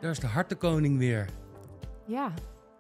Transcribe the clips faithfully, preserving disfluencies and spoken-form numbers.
daar is de hartenkoning weer. Ja,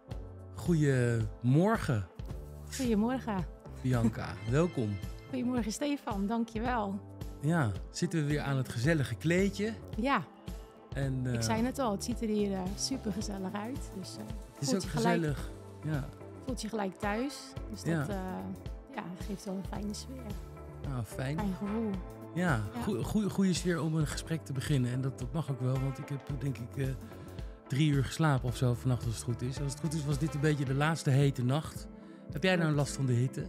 Goedemorgen, goedemorgen. Bianca. Welkom. Goedemorgen Stefan, dankjewel. Ja, zitten we weer aan het gezellige kleedje. Ja, En, uh, ik zei het al, het ziet er hier uh, super gezellig uit. Dus uh, het is voelt, ook je gelijk, gezellig. Ja. voelt je gelijk thuis. Dus dat Ja. uh, ja, geeft wel een fijne sfeer, Nou, fijn. fijn gevoel. Ja, Ja. goe- goe- goede sfeer om een gesprek te beginnen. En dat, dat mag ook wel, want ik heb denk ik uh, drie uur geslapen of zo vannacht als het goed is. Als het goed is was dit een beetje de laatste hete nacht. Heb jij nou last van de hitte?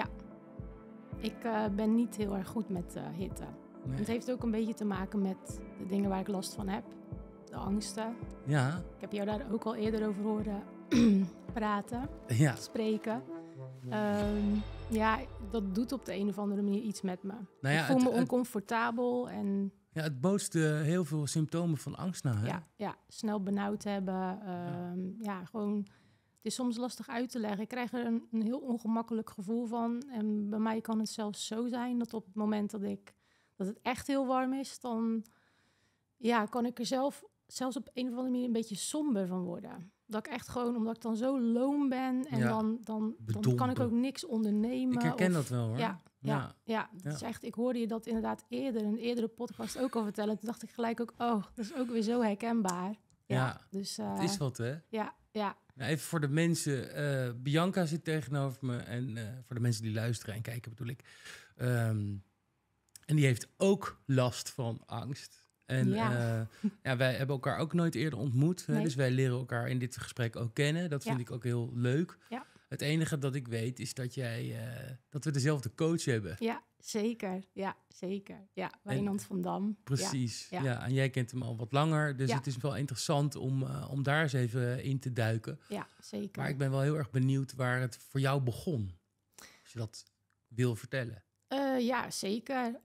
Ik uh, ben niet heel erg goed met uh, hitte. Nee. Het heeft ook een beetje te maken met de dingen waar ik last van heb. De angsten. Ja, Ik heb jou daar ook al eerder over horen praten, ja. spreken. Um, ja, dat doet op de een of andere manier iets met me. Nou ja, ik voel het- me het- oncomfortabel en ja het bootst uh, heel veel symptomen van angst na. Hè? ja, ja, snel benauwd hebben. Um, ja. ja, gewoon... Het is soms lastig uit te leggen. Ik krijg er een, een heel ongemakkelijk gevoel van. En bij mij kan het zelfs zo zijn dat op het moment dat, ik, dat het echt heel warm is... dan ja, kan ik er zelf, zelfs op een of andere manier een beetje somber van worden. Dat ik echt gewoon, omdat ik dan zo loom ben... en Ja, dan, dan, dan bedompen. kan ik ook niks ondernemen. Ik herken of, dat wel hoor. Ja, ja, ja. Dat Ja. is echt, ik hoorde je dat inderdaad eerder, in een eerdere podcast ook al vertellen. Toen dacht ik gelijk ook, oh, dat is ook weer zo herkenbaar. Ja, Ja, dus, uh, Het is wat hè. ja, ja, Nou, even voor de mensen. eh, Bianca zit tegenover me. En eh, voor de mensen die luisteren en kijken bedoel ik. Ehm, en die heeft ook last van angst. En Ja. ja. ja, wij hebben elkaar ook nooit eerder ontmoet. Hè? Nee. Dus wij leren elkaar in dit gesprek ook kennen. Dat vind Ja. ik ook heel leuk. Ja. Het enige dat ik weet is dat, jij, eh, dat we dezelfde coach hebben. ja, zeker. Ja, zeker. Ja, Wijnand van Dam. Precies. Ja. ja. en jij kent hem al wat langer. Dus Ja. het is wel interessant om, uh, om daar eens even in te duiken. Ja, ja, zeker. Maar ik ben wel heel erg benieuwd waar het voor jou begon. Als je dat wil vertellen. Uh, ja, zeker.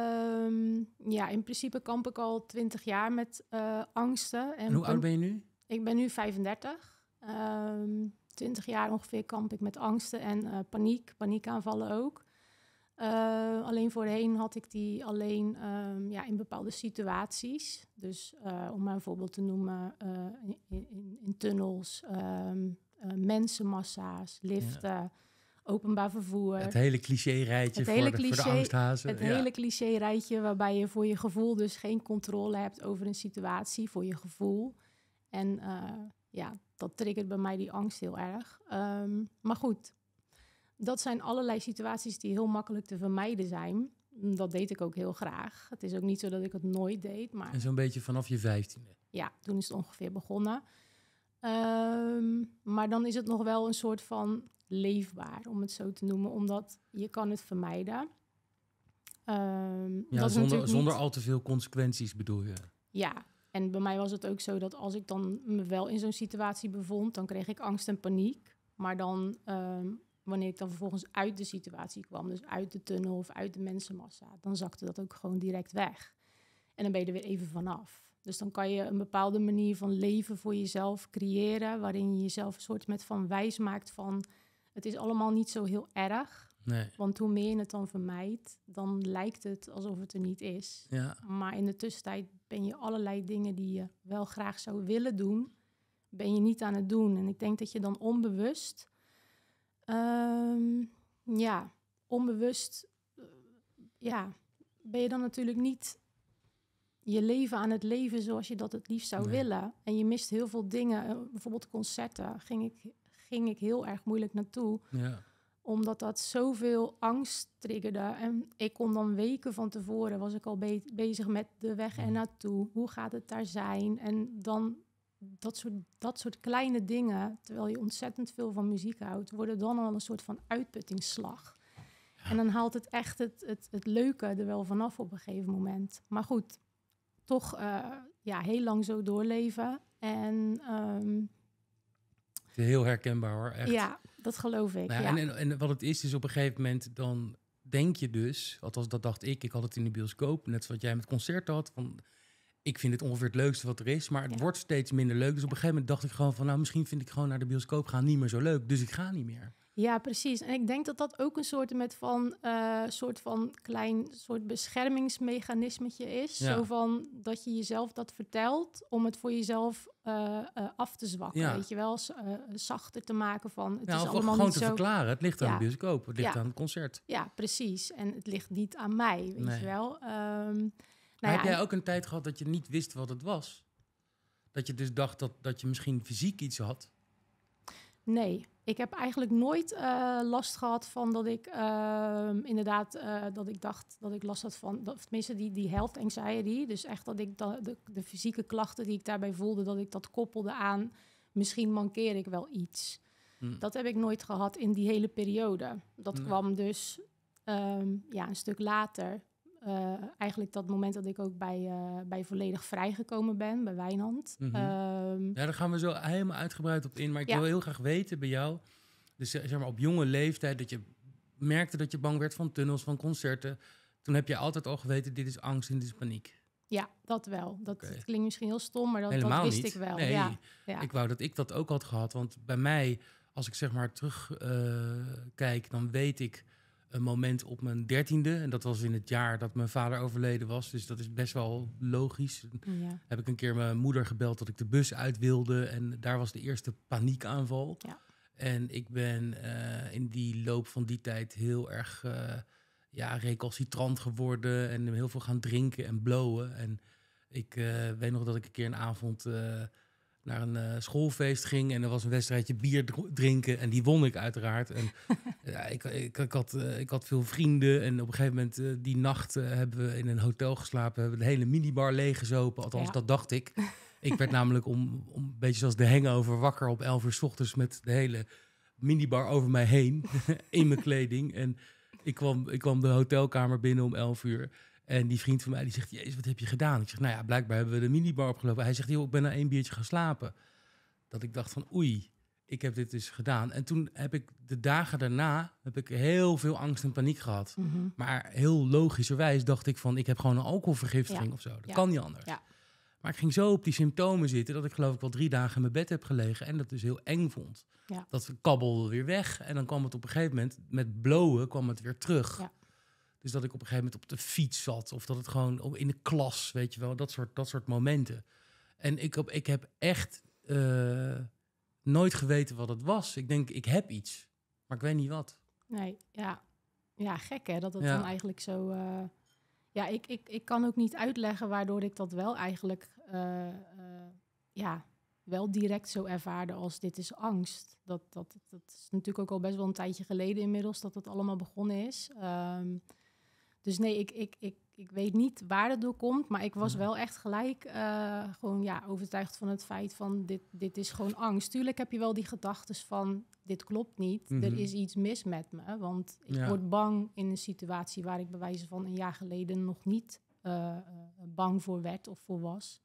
Um, ja, in principe kamp ik al twintig jaar met uh, angsten. En, en hoe oud ben je nu? Ik ben nu vijfendertig. Um, twintig jaar ongeveer kamp ik met angsten en uh, paniek, paniekaanvallen ook. Uh, alleen voorheen had ik die alleen um, ja, in bepaalde situaties. Dus uh, om maar een voorbeeld te noemen, uh, in, in, in tunnels, um, uh, mensenmassa's, liften, ja. Openbaar vervoer. Het hele cliché-rijtje het voor, hele de, cliché, voor de angsthazen. Het ja. hele cliché-rijtje waarbij je voor je gevoel dus geen controle hebt over een situatie, voor je gevoel. En uh, ja, dat triggert bij mij die angst heel erg. Um, maar goed, dat zijn allerlei situaties die heel makkelijk te vermijden zijn. Dat deed ik ook heel graag. Het is ook niet zo dat ik het nooit deed. Maar en zo'n beetje vanaf je vijftiende? Ja, toen is het ongeveer begonnen. Um, maar dan is het nog wel een soort van leefbaar, om het zo te noemen. Omdat je kan het vermijden. Um, ja, dat zonder, niet... zonder al te veel consequenties bedoel je? Ja, en bij mij was het ook zo dat als ik dan me wel in zo'n situatie bevond, dan kreeg ik angst en paniek. Maar dan, um, wanneer ik dan vervolgens uit de situatie kwam, dus uit de tunnel of uit de mensenmassa, dan zakte dat ook gewoon direct weg. En dan ben je er weer even vanaf. Dus dan kan je een bepaalde manier van leven voor jezelf creëren, waarin je jezelf een soort met van wijs maakt van, het is allemaal niet zo heel erg. Nee. Want hoe meer je het dan vermijdt, dan lijkt het alsof het er niet is. Ja. Maar in de tussentijd ben je allerlei dingen die je wel graag zou willen doen, ben je niet aan het doen. En ik denk dat je dan onbewust, um, ja, onbewust, uh, ja, ben je dan natuurlijk niet je leven aan het leven zoals je dat het liefst zou nee. willen. En je mist heel veel dingen. Uh, bijvoorbeeld concerten ging ik, ging ik heel erg moeilijk naartoe. Ja. Omdat dat zoveel angst triggerde. En ik kon dan weken van tevoren, was ik al be- bezig met de weg er naartoe. Hoe gaat het daar zijn? En dan dat soort, dat soort kleine dingen, terwijl je ontzettend veel van muziek houdt, worden dan al een soort van uitputtingsslag. Ja. En dan haalt het echt het, het, het leuke er wel vanaf op een gegeven moment. Maar goed, toch uh, ja, heel lang zo doorleven. En um, heel herkenbaar hoor, echt. Ja, dat geloof ik. Nou ja, ja. en, en, en wat het is, is op een gegeven moment dan denk je dus, althans dat dacht ik, ik had het in de bioscoop, net zoals jij met concerten had, van ik vind het ongeveer het leukste wat er is, maar het ja. wordt steeds minder leuk. Dus op een gegeven moment dacht ik gewoon van, nou misschien vind ik gewoon naar de bioscoop gaan niet meer zo leuk, dus ik ga niet meer. Ja, precies. En ik denk dat dat ook een soort met van, uh, soort van klein soort beschermingsmechanismetje is. Ja. Zo van dat je jezelf dat vertelt om het voor jezelf uh, uh, af te zwakken. Ja. Weet je wel, S- uh, zachter te maken van. Het Ja, is of allemaal gewoon niet te zo. verklaren. Het ligt aan Ja. de bioscoop, het ligt Ja. aan het concert. Ja, precies. En het ligt niet aan mij, weet Nee. je wel. Um, Maar nou heb ja, jij ook een tijd gehad dat je niet wist wat het was? Dat je dus dacht dat, dat je misschien fysiek iets had? Nee, ik heb eigenlijk nooit uh, last gehad van dat ik uh, inderdaad uh, dat ik dacht dat ik last had van, dat, tenminste die, die health anxiety. Dus echt dat ik da, de, de fysieke klachten die ik daarbij voelde, dat ik dat koppelde aan misschien mankeer ik wel iets. Hm. Dat heb ik nooit gehad in die hele periode. Dat Nee. kwam dus um, ja, een stuk later. Uh, eigenlijk dat moment dat ik ook bij, uh, bij Volledig Vrijgekomen ben, bij Wijnand. Mm-hmm. Um, ja, daar gaan we zo helemaal uitgebreid op in. Maar ik ja. wil heel graag weten bij jou, dus zeg maar op jonge leeftijd, dat je merkte dat je bang werd van tunnels, van concerten. Toen heb je altijd al geweten, dit is angst en dit is paniek. Ja, dat wel. Dat, Okay. dat klinkt misschien heel stom, maar dat, Helemaal dat wist niet. ik wel. Nee, ja, ja. Ik wou dat ik dat ook had gehad. Want bij mij, als ik zeg maar terug uh, kijk, dan weet ik een moment op mijn dertiende. En dat was in het jaar dat mijn vader overleden was. Dus dat is best wel logisch. Ja. Heb ik een keer mijn moeder gebeld dat ik de bus uit wilde. En daar was de eerste paniekaanval. Ja. En ik ben uh, in die loop van die tijd heel erg uh, ja, recalcitrant geworden. En heel veel gaan drinken en blowen. En ik uh, weet nog dat ik een keer een avond uh, naar een uh, schoolfeest ging. En er was een wedstrijdje bier drinken. En die won ik uiteraard. En ja, ik, ik, ik, had, uh, ik had veel vrienden. En op een gegeven moment uh, die nacht uh, hebben we in een hotel geslapen. Hebben we de hele minibar leeggezopen. Althans, ja. dat dacht ik. Ik werd namelijk om, om een beetje zoals de hangover wakker op elf uur 's ochtends met de hele minibar over mij heen in mijn kleding. En ik kwam, ik kwam de hotelkamer binnen om elf uur. En die vriend van mij die zegt, jezus, wat heb je gedaan? Ik zeg, nou ja, blijkbaar hebben we de minibar opgelopen. Hij zegt, joh, ik ben na één biertje gaan slapen. Dat ik dacht van, oei, ik heb dit dus gedaan. En toen heb ik de dagen daarna heb ik heel veel angst en paniek gehad. Mm-hmm. Maar heel logischerwijs dacht ik van, ik heb gewoon een alcoholvergiftiging ja. of zo. Dat ja. kan niet anders. Ja. Maar ik ging zo op die symptomen zitten dat ik geloof ik wel drie dagen in mijn bed heb gelegen en dat dus heel eng vond. Ja. Dat kabbelde weer weg en dan kwam het op een gegeven moment, met blowen kwam het weer terug. Ja. Dus dat ik op een gegeven moment op de fiets zat of dat het gewoon in de klas, weet je wel, dat soort, dat soort momenten. En ik, op, ik heb echt uh, nooit geweten wat het was. Ik denk, ik heb iets, maar ik weet niet wat. Nee, ja. Ja, gek hè, dat het Ja. dan eigenlijk zo... Uh... Ja, ik, ik, ik kan ook niet uitleggen waardoor ik dat wel eigenlijk... Uh, uh, ja, wel direct zo ervaarde als dit is angst. Dat, dat, dat is natuurlijk ook al best wel een tijdje geleden inmiddels dat het allemaal begonnen is. Um, dus nee, ik, ik, ik, ik weet niet waar het door komt, maar ik was Ja. wel echt gelijk uh, gewoon ja, overtuigd van het feit van dit, dit is gewoon angst. Tuurlijk heb je wel die gedachtes van dit klopt niet, Mm-hmm. er is iets mis met me. Want ik Ja. word bang in een situatie waar ik bij wijze van een jaar geleden nog niet uh, uh, bang voor werd of voor was.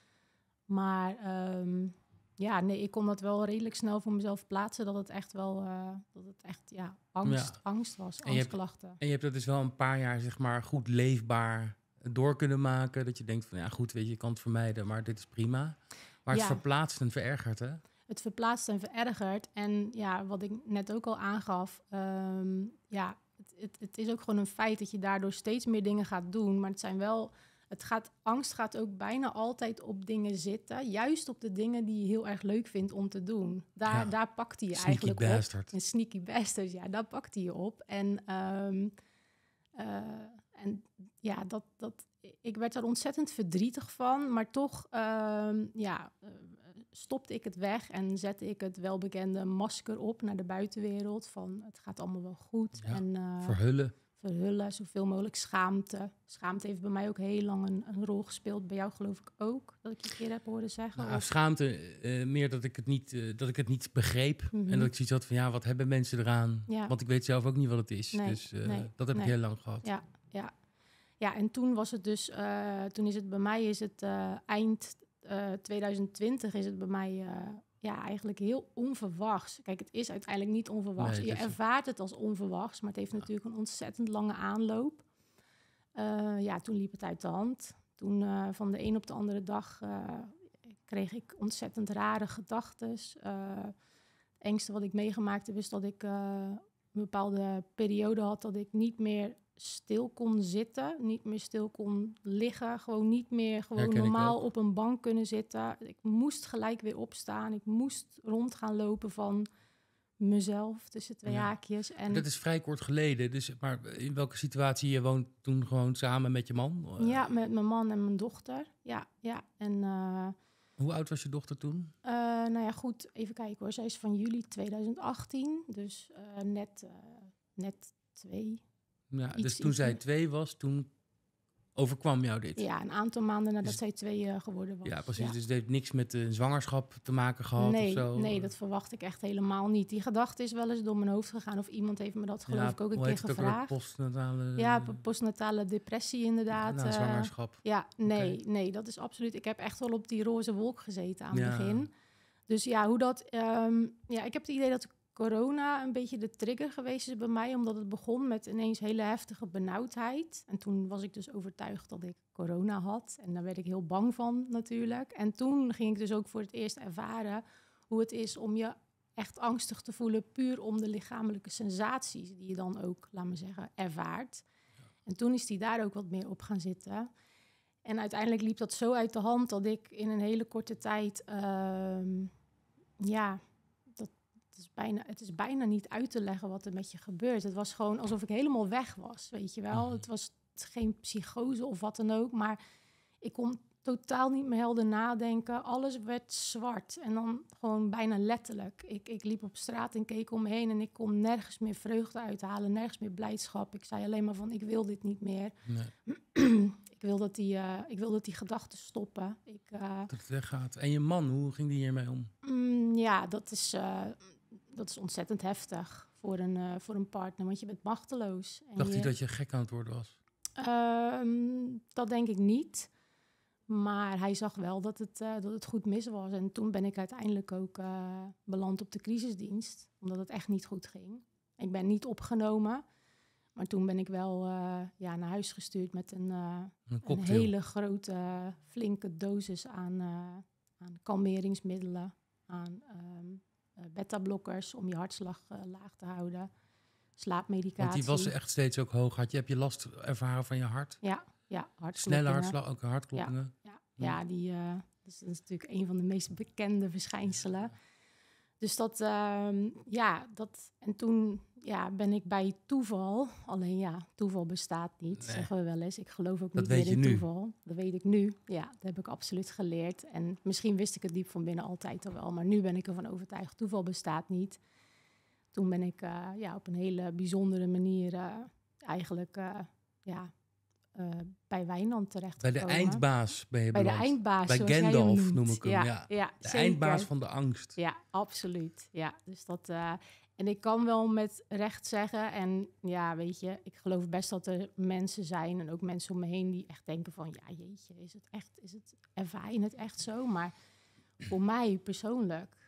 Maar um, ja, nee, ik kon dat wel redelijk snel voor mezelf plaatsen dat het echt wel, uh, dat het echt ja, angst, Ja. angst was, En je hebt- angstklachten. En je hebt dat dus wel een paar jaar zeg maar goed leefbaar door kunnen maken. Dat je denkt van ja goed, weet je, je kan het vermijden, maar dit is prima. Maar het Ja. verplaatst en verergert, hè? Het verplaatst en verergert. En ja, wat ik net ook al aangaf, um, ja, het, het, het is ook gewoon een feit dat je daardoor steeds meer dingen gaat doen. Maar het zijn wel, het gaat, angst gaat ook bijna altijd op dingen zitten. Juist op de dingen die je heel erg leuk vindt om te doen. Daar, Ja. daar pakt hij je Sneaky eigenlijk bastard. op. Een sneaky bastard, ja, daar pakt hij je op. En, um, uh, en ja, dat, dat, ik werd er ontzettend verdrietig van. Maar toch, um, ja... Uh, stopte ik het weg en zette ik het welbekende masker op naar de buitenwereld van het gaat allemaal wel goed. Ja, en uh, Verhullen. verhullen, zoveel mogelijk schaamte. Schaamte heeft bij mij ook heel lang een, een rol gespeeld. Bij jou geloof ik ook, dat ik je een keer heb horen zeggen. Nou, Of- schaamte, uh, meer dat ik het niet, uh, dat ik het niet begreep. Mhm. En dat ik zoiets had van ja, wat hebben mensen eraan? Ja. Want ik weet zelf ook niet wat het is. Nee, dus uh, nee, dat heb nee. ik heel lang gehad. Ja, ja. Ja, en toen was het dus, uh, toen is het bij mij is het uh, eind uh, twintig twintig is het bij mij uh, ja, eigenlijk heel onverwachts. Kijk, het is uiteindelijk niet onverwachts. Nee, Je dat is- ervaart het als onverwachts, maar het heeft Ja. natuurlijk een ontzettend lange aanloop. Uh, ja, toen liep het uit de hand. Toen uh, van de een op de andere dag uh, kreeg ik ontzettend rare gedachtes. Uh, Het engste wat ik meegemaakt heb is dat ik uh, een bepaalde periode had dat ik niet meer stil kon zitten, niet meer stil kon liggen, gewoon niet meer gewoon normaal op een bank kunnen zitten. Ik moest gelijk weer opstaan. Ik moest rond gaan lopen van mezelf tussen twee ja. haakjes. En dat is vrij kort geleden. Dus, maar in welke situatie? Je woont toen gewoon samen met je man? Ja, met mijn man en mijn dochter. Ja, ja. En uh, hoe oud was je dochter toen? Uh, nou ja, goed. Even kijken hoor. Zij is van juli twintig achttien. Dus uh, net, uh, net twee. Ja, iets, dus toen iets zij twee was, toen overkwam jou dit? Ja, een aantal maanden nadat dus, zij twee uh, geworden was. Ja, precies. Ja. Dus het heeft niks met de zwangerschap te maken gehad nee, of zo? Nee, dat verwacht ik echt helemaal niet. Die gedachte is wel eens door mijn hoofd gegaan. Of iemand heeft me dat geloof ja, ik ook een hoe keer heet het gevraagd. Ook postnatale... Ja, postnatale depressie inderdaad. Na zwangerschap. Uh, ja, nee, okay. nee, dat is absoluut... Ik heb echt wel op die roze wolk gezeten aan het ja. begin. Dus ja, hoe dat... Um, ja, ik heb het idee dat corona een beetje de trigger geweest is bij mij, omdat het begon met ineens hele heftige benauwdheid. En toen was ik dus overtuigd dat ik corona had. En daar werd ik heel bang van natuurlijk. En toen ging ik dus ook voor het eerst ervaren hoe het is om je echt angstig te voelen, puur om de lichamelijke sensaties die je dan ook, laat me zeggen, ervaart. Ja. En toen is die daar ook wat meer op gaan zitten. En uiteindelijk liep dat zo uit de hand dat ik in een hele korte tijd, uh, ja... Het is, bijna, het is bijna niet uit te leggen wat er met je gebeurt. Het was gewoon alsof ik helemaal weg was, weet je wel. Het was geen psychose of wat dan ook, maar ik kon totaal niet meer helder nadenken. Alles werd zwart en dan gewoon bijna letterlijk. Ik, ik liep op straat en keek om me heen en ik kon nergens meer vreugde uithalen, nergens meer blijdschap. Ik zei alleen maar van, ik wil dit niet meer. Nee. ik, wil dat die, uh, ik wil dat die gedachten stoppen. Ik, uh, dat het weggaat. En je man, hoe ging die hiermee om? Mm, ja, dat is... Uh, Dat is ontzettend heftig voor een, uh, voor een partner, want je bent machteloos. En Dacht je... hij dat je gek aan het worden was? Um, dat denk ik niet. Maar hij zag wel dat het, uh, dat het goed mis was. En toen ben ik uiteindelijk ook uh, beland op de crisisdienst, omdat het echt niet goed ging. Ik ben niet opgenomen, maar toen ben ik wel uh, ja, naar huis gestuurd met een, uh, een, een hele grote, uh, flinke dosis aan, uh, aan kalmeringsmiddelen, aan... Um, Uh, beta-blokkers om je hartslag uh, laag te houden. Slaapmedicatie. Want die was echt steeds ook hoog. Had je, heb je last ervaren van je hart? Ja, ja, hartkloppingen. Snelle hartslag, ook hartkloppingen? Ja, ja, ja die, uh, dus dat is natuurlijk een van de meest bekende verschijnselen. Dus dat, uh, ja, dat... En toen ja, ben ik bij toeval... Alleen ja, toeval bestaat niet, nee. zeggen we wel eens. Ik geloof ook dat niet meer in nu. toeval. Dat weet ik nu. Ja, dat heb ik absoluut geleerd. En misschien wist ik het diep van binnen altijd al wel. Maar nu ben ik ervan overtuigd, toeval bestaat niet. Toen ben ik uh, ja, op een hele bijzondere manier... Uh, eigenlijk uh, ja, uh, bij Wijnand terechtgekomen. Bij de eindbaas ben je Bij beland. de eindbaas, Bij Gandalf noem ik hem, ja. ja. ja de zeker. Eindbaas van de angst. Ja, absoluut. Ja, dus dat... Uh, en ik kan wel met recht zeggen, en ja, weet je, ik geloof best dat er mensen zijn en ook mensen om me heen die echt denken van, ja, jeetje, is het echt, is het, ervaar je het echt zo? Maar voor mij persoonlijk,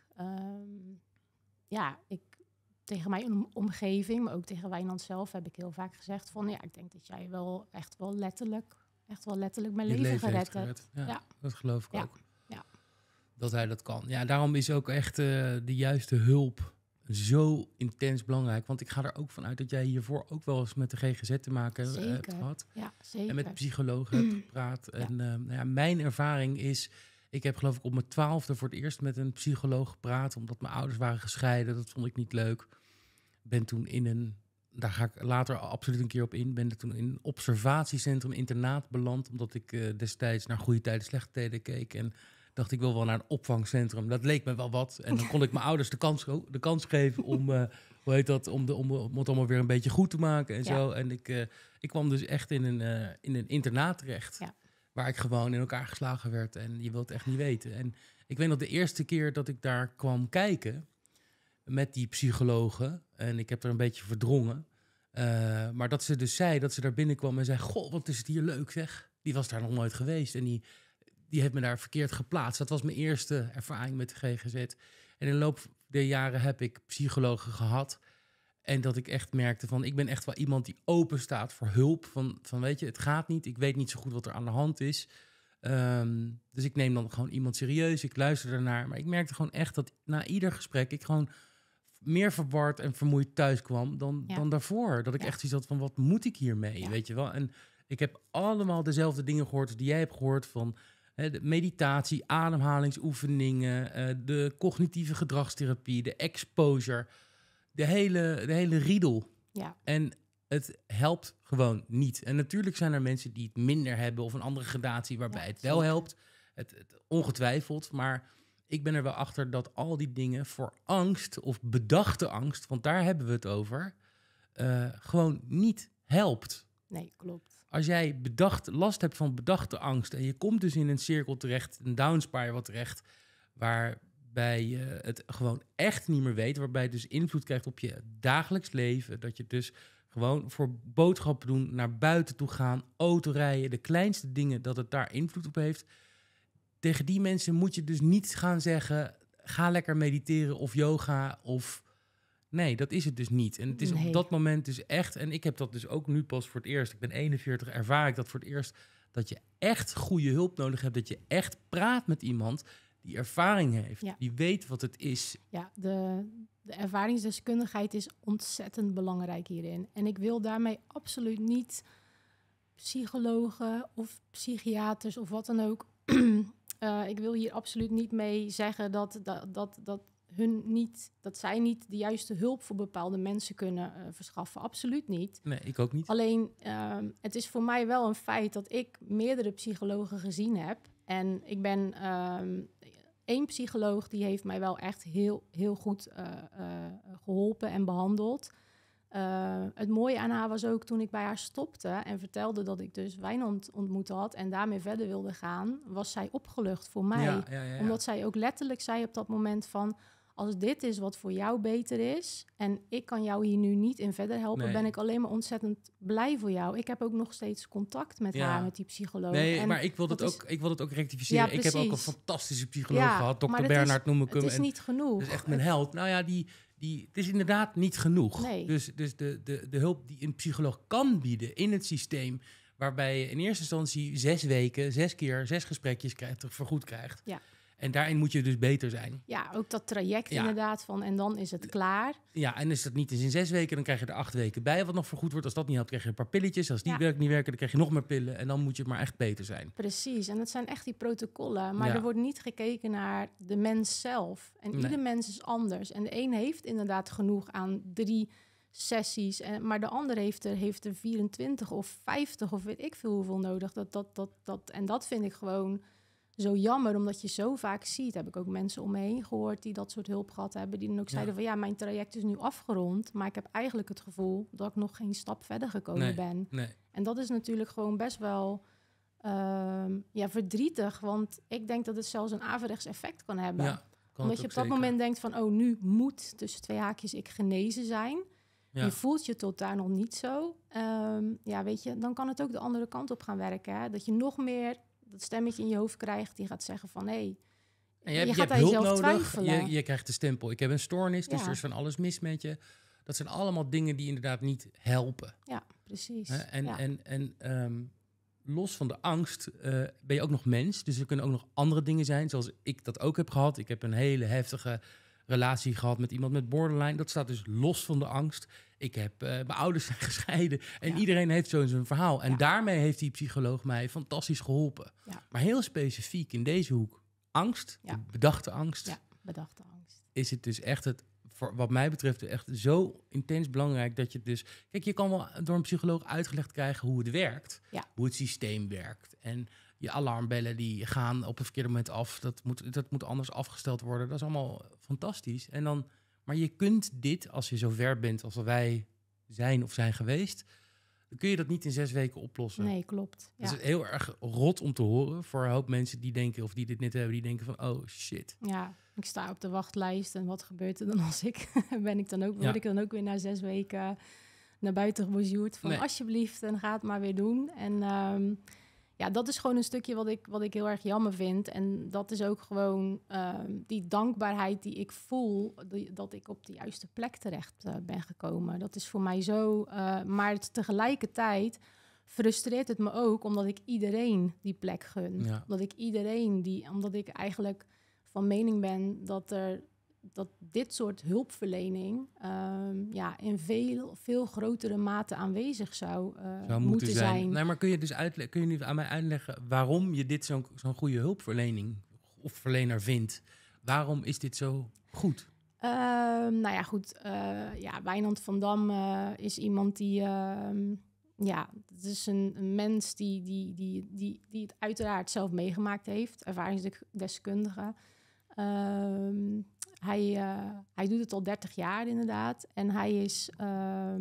um, ja, ik, tegen mijn omgeving, maar ook tegen Wijnand zelf, heb ik heel vaak gezegd van, ja, ik denk dat jij wel echt wel letterlijk, echt wel letterlijk mijn leven, leven gered hebt. Ja, ja, dat geloof ik ja. ook. Ja. Dat hij dat kan. Ja, daarom is ook echt uh, de juiste hulp zo intens belangrijk. Want ik ga er ook vanuit dat jij hiervoor ook wel eens met de G G Z te maken zeker. hebt gehad. Ja, zeker. En met psychologen hebt gepraat. Ja. En uh, nou ja, mijn ervaring is... Ik heb geloof ik op mijn twaalfde voor het eerst met een psycholoog gepraat. Omdat mijn ouders waren gescheiden. Dat vond ik niet leuk. Ben toen in een... Daar ga ik later absoluut een keer op in. Ben er toen in een observatiecentrum internaat beland. Omdat ik uh, destijds naar goede tijden, slechte tijden keek. En dacht ik wil wel naar een opvangcentrum. Dat leek me wel wat. En dan kon ik mijn ouders de kans, de kans geven om, uh, hoe heet dat, om, de, om, om het allemaal weer een beetje goed te maken en ja. zo. En ik, uh, ik kwam dus echt in een, uh, in een internaat terecht. Ja. Waar ik gewoon in elkaar geslagen werd. En je wilt het echt niet weten. En ik weet nog de eerste keer dat ik daar kwam kijken met die psychologen. En ik heb er een beetje verdrongen. Uh, maar dat ze dus zei, dat ze daar binnenkwam en zei... Goh, wat is het hier leuk zeg. Die was daar nog nooit geweest. En die... Die heeft me daar verkeerd geplaatst. Dat was mijn eerste ervaring met de G G Z. En in de loop der jaren heb ik psychologen gehad. En dat ik echt merkte van... ik ben echt wel iemand die open staat voor hulp. Van, van weet je, het gaat niet. Ik weet niet zo goed wat er aan de hand is. Um, dus ik neem dan gewoon iemand serieus. Ik luister daarnaar. Maar ik merkte gewoon echt dat na ieder gesprek... ik gewoon meer verward en vermoeid thuis kwam dan, Ja. dan daarvoor. Dat ik Ja. echt zoiets had van, wat moet ik hiermee, Ja. weet je wel? En ik heb allemaal dezelfde dingen gehoord die jij hebt gehoord van hè, de meditatie, ademhalingsoefeningen, uh, de cognitieve gedragstherapie, de exposure, de hele, de hele riedel. Ja. En het helpt gewoon niet. En natuurlijk zijn er mensen die het minder hebben of een andere gradatie waarbij Ja, het wel zeker. helpt. Het, het ongetwijfeld, maar ik ben er wel achter dat al die dingen voor angst of bedachte angst, want daar hebben we het over, uh, gewoon niet helpt. Nee, klopt. Als jij bedacht, last hebt van bedachte angst en je komt dus in een cirkel terecht, een downspiral terecht, waarbij je het gewoon echt niet meer weet, waarbij je dus invloed krijgt op je dagelijks leven, dat je dus gewoon voor boodschappen doen, naar buiten toe gaan, autorijden, de kleinste dingen, dat het daar invloed op heeft. Tegen die mensen moet je dus niet gaan zeggen, ga lekker mediteren of yoga of... Nee, dat is het dus niet. En het is Nee. op dat moment dus echt... En ik heb dat dus ook nu pas voor het eerst. Ik ben eenenveertig, ervaar ik dat voor het eerst. Dat je echt goede hulp nodig hebt. Dat je echt praat met iemand die ervaring heeft. Ja. Die weet wat het is. Ja, de, de ervaringsdeskundigheid is ontzettend belangrijk hierin. En ik wil daarmee absoluut niet psychologen of psychiaters of wat dan ook... uh, ik wil hier absoluut niet mee zeggen dat... dat, dat, dat hun niet, dat zij niet de juiste hulp voor bepaalde mensen kunnen uh, verschaffen. Absoluut niet. Nee, ik ook niet. Alleen, um, het is voor mij wel een feit dat ik meerdere psychologen gezien heb. En ik ben um, één psycholoog die heeft mij wel echt heel, heel goed uh, uh, geholpen en behandeld. Uh, het mooie aan haar was ook toen ik bij haar stopte en vertelde dat ik dus Wijnand ontmoet had en daarmee verder wilde gaan, was zij opgelucht voor mij. Ja, ja, ja, ja. Omdat zij ook letterlijk zei op dat moment van, als dit is wat voor jou beter is en ik kan jou hier nu niet in verder helpen, Nee. ben ik alleen maar ontzettend blij voor jou. Ik heb ook nog steeds contact met Ja. haar, met die psycholoog. Nee, en maar ik wil, dat dat is- ook, ik wil het ook rectificeren. Ja, ik heb ook een precies. fantastische psycholoog Ja, gehad. maar dokter het is- Bernhard noem ik Het hem. is En niet genoeg. dat is echt mijn held. Nou ja, die, die, het is inderdaad niet genoeg. Nee. Dus, dus de, de, de hulp die een psycholoog kan bieden in het systeem, waarbij je in eerste instantie zes weken, zes keer, zes gesprekjes krijgt, vergoed krijgt. Ja. En daarin moet je dus beter zijn. Ja, ook dat traject Ja. inderdaad van en dan is het klaar. Ja, en is dat niet eens in zes weken, dan krijg je er acht weken bij wat nog vergoed wordt. Als dat niet helpt, krijg je een paar pilletjes. Als die Ja. werkt niet werken, dan krijg je nog meer pillen. En dan moet je maar echt beter zijn. Precies, en dat zijn echt die protocollen. Maar Ja. er wordt niet gekeken naar de mens zelf. En Nee. ieder mens is anders. En de een heeft inderdaad genoeg aan drie sessies. En, maar de ander heeft er, heeft er vierentwintig of vijftig of weet ik veel hoeveel nodig. Dat, dat, dat, dat, en dat vind ik gewoon zo jammer, omdat je zo vaak ziet. Heb ik ook mensen om me heen gehoord die dat soort hulp gehad hebben. Die dan ook Ja. zeiden van ja, mijn traject is nu afgerond. Maar ik heb eigenlijk het gevoel dat ik nog geen stap verder gekomen Nee. ben. Nee. En dat is natuurlijk gewoon best wel um, ja, verdrietig. Want ik denk dat het zelfs een averechts effect kan hebben. Ja, kan Omdat het je ook op dat zeker. moment denkt van, oh, nu moet tussen twee haakjes ik genezen zijn. Ja. Je voelt je tot daar nog niet zo. Um, ja, weet je, dan kan het ook de andere kant op gaan werken. Hè? Dat je nog meer dat stemmetje in je hoofd krijgt die gaat zeggen van, hé, hey, En je, hebt, je je gaat hebt aan hulp jezelf nodig, twijfelen. je, je krijgt de stempel. Ik heb een stoornis, dus Ja. er is van alles mis met je. Dat zijn allemaal dingen die inderdaad niet helpen. Ja, precies. Hè? En, ja. en, en um, los van de angst uh, ben je ook nog mens. Dus er kunnen ook nog andere dingen zijn, zoals ik dat ook heb gehad. Ik heb een hele heftige relatie gehad met iemand met borderline. Dat staat dus los van de angst. Ik heb, uh, mijn ouders zijn gescheiden. En Ja. iedereen heeft zo zijn verhaal. En Ja. daarmee heeft die psycholoog mij fantastisch geholpen. Ja. Maar heel specifiek in deze hoek, angst, Ja. de bedachte angst, Ja, bedachte angst. is het dus echt het, voor wat mij betreft, echt zo intens belangrijk dat je het dus... Kijk, je kan wel door een psycholoog uitgelegd krijgen hoe het werkt. Ja. Hoe het systeem werkt. En je alarmbellen die gaan op een verkeerde moment af. Dat moet, dat moet anders afgesteld worden. Dat is allemaal fantastisch. En dan, maar je kunt dit, als je zo ver bent als wij zijn of zijn geweest, dan kun je dat niet in zes weken oplossen. Nee, klopt. Ja. Dat is heel erg rot om te horen voor een hoop mensen die denken, of die dit net hebben, die denken van, oh shit. Ja, ik sta op de wachtlijst en wat gebeurt er dan als ik ben ik dan ook word Ja. ik dan ook weer na zes weken naar buiten gebonjourd van Nee. alsjeblieft en ga het maar weer doen. En um, ja, dat is gewoon een stukje wat ik wat ik heel erg jammer vind en dat is ook gewoon um, die dankbaarheid die ik voel die, dat ik op de juiste plek terecht uh, ben gekomen. Dat is voor mij zo, uh, maar het, tegelijkertijd frustreert het me ook omdat ik iedereen die plek gun. Ja. Omdat ik iedereen die, omdat ik eigenlijk van mening ben dat er dat dit soort hulpverlening um, ja, in veel, veel grotere mate aanwezig zou, uh, zou moeten, moeten zijn. zijn. Nee, maar kun je dus uitle- kun je nu aan mij uitleggen waarom je dit zo'n, zo'n goede hulpverlening of verlener vindt? Waarom is dit zo goed? Uh, nou ja, goed. Uh, ja, Wijnand van Dam uh, is iemand die... Uh, ja, het is een, een mens die, die, die, die, die het uiteraard zelf meegemaakt heeft. Ervaringsdeskundige. Uh, hij, uh, hij doet het al dertig jaar inderdaad. En hij is... Uh,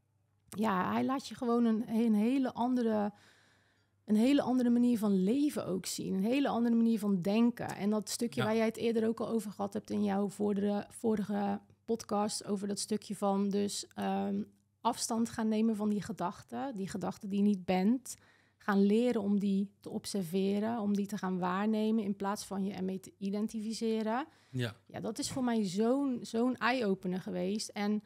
ja, hij laat je gewoon een, een hele andere... een hele andere manier van leven ook zien. Een hele andere manier van denken. En dat stukje ja. waar jij het eerder ook al over gehad hebt in jouw vorige, vorige podcast, over dat stukje van dus um, afstand gaan nemen van die gedachten. Die gedachten die je niet bent. Gaan leren om die te observeren, om die te gaan waarnemen in plaats van je ermee te identificeren. Ja, ja dat is voor mij zo'n, zo'n eye-opener geweest. En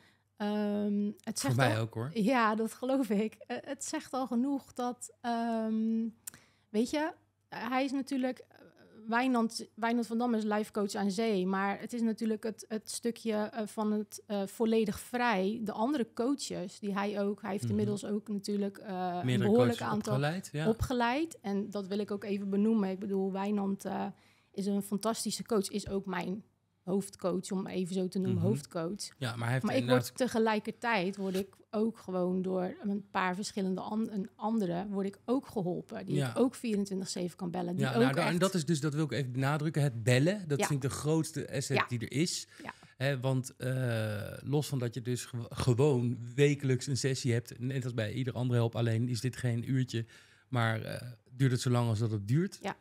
Um, het zegt voor mij al, ook hoor. Ja, dat geloof ik. Uh, het zegt al genoeg dat, um, weet je, uh, hij is natuurlijk, uh, Wijnand, Wijnand van Dam is life coach aan zee, maar het is natuurlijk het, het stukje uh, van het uh, volledig vrij. De andere coaches die hij ook, hij heeft mm-hmm. inmiddels ook natuurlijk uh, een behoorlijk aantal opgeleid, ja. opgeleid. En dat wil ik ook even benoemen. Ik bedoel, Wijnand uh, is een fantastische coach, is ook mijn hoofdcoach, om even zo te noemen, mm-hmm. hoofdcoach. Ja, maar hij heeft maar ik word tegelijkertijd, word ik ook gewoon door een paar verschillende an- anderen, word ik ook geholpen. Die ja. ik ook vierentwintig zeven kan bellen. Die ja, ook nou, echt... en dat is dus, dat wil ik even benadrukken, het bellen. Dat ja. vind ik de grootste asset ja. die er is. Ja. He, want uh, los van dat je dus ge- gewoon wekelijks een sessie hebt, net als bij ieder andere hulp, alleen is dit geen uurtje, maar uh, duurt het zo lang als dat het duurt. Ja.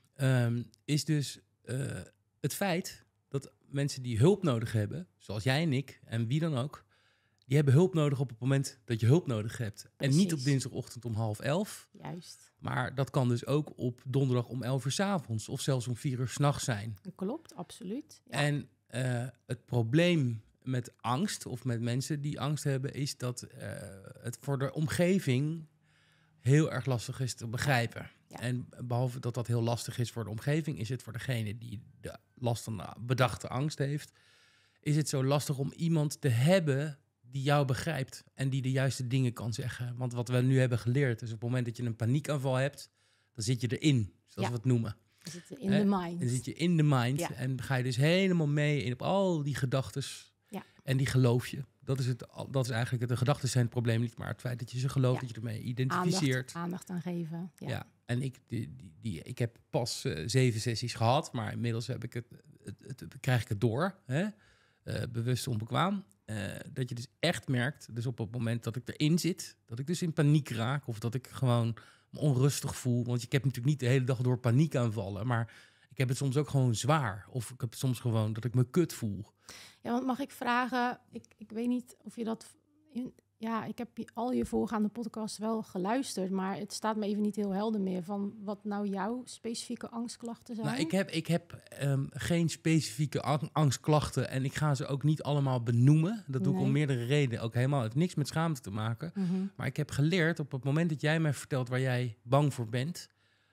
Um, is dus uh, het feit dat mensen die hulp nodig hebben, zoals jij en ik, en wie dan ook, die hebben hulp nodig op het moment dat je hulp nodig hebt. Precies. En niet op dinsdagochtend om half elf. Juist. Maar dat kan dus ook op donderdag om elf uur 's avonds of zelfs om vier uur 's nachts zijn. Klopt, absoluut. Ja. En uh, het probleem met angst, of met mensen die angst hebben, is dat uh, het voor de omgeving heel erg lastig is te begrijpen. Ja. En behalve dat dat heel lastig is voor de omgeving, is het voor degene die de last van de bedachte angst heeft, is het zo lastig om iemand te hebben die jou begrijpt en die de juiste dingen kan zeggen. Want wat we nu hebben geleerd is op het moment dat je een paniekaanval hebt, dan zit je erin, zoals ja. we het noemen. Dan zit je in de mind. Dan zit je in de mind ja. en ga je dus helemaal mee in op al die gedachtes ja. en die geloof je. Dat is, het, dat is eigenlijk het, de gedachten zijn het probleem niet, maar het feit dat je ze gelooft, ja. dat je ermee identificeert. Aandacht, aandacht aan geven. Ja, ja. En ik, die, die, die, ik heb pas uh, zeven sessies gehad, maar inmiddels heb ik het, het, het, het, krijg ik het door. Hè? Uh, bewust onbekwaam. Uh, dat je dus echt merkt, dus op het moment dat ik erin zit, dat ik dus in paniek raak of dat ik gewoon me onrustig voel. Want ik heb natuurlijk niet de hele dag door paniek aanvallen, maar ik heb het soms ook gewoon zwaar. Of ik heb het soms gewoon dat ik me kut voel. Ja, want mag ik vragen, ik, ik weet niet of je dat... In, ja, ik heb al je voorgaande podcasts wel geluisterd, maar het staat me even niet heel helder meer van wat nou jouw specifieke angstklachten zijn. Nou, ik heb, ik heb um, geen specifieke ang- angstklachten en ik ga ze ook niet allemaal benoemen. Dat doe nee. ik om meerdere redenen. Ook helemaal, het heeft niks met schaamte te maken. Mm-hmm. Maar ik heb geleerd op het moment dat jij mij vertelt waar jij bang voor bent,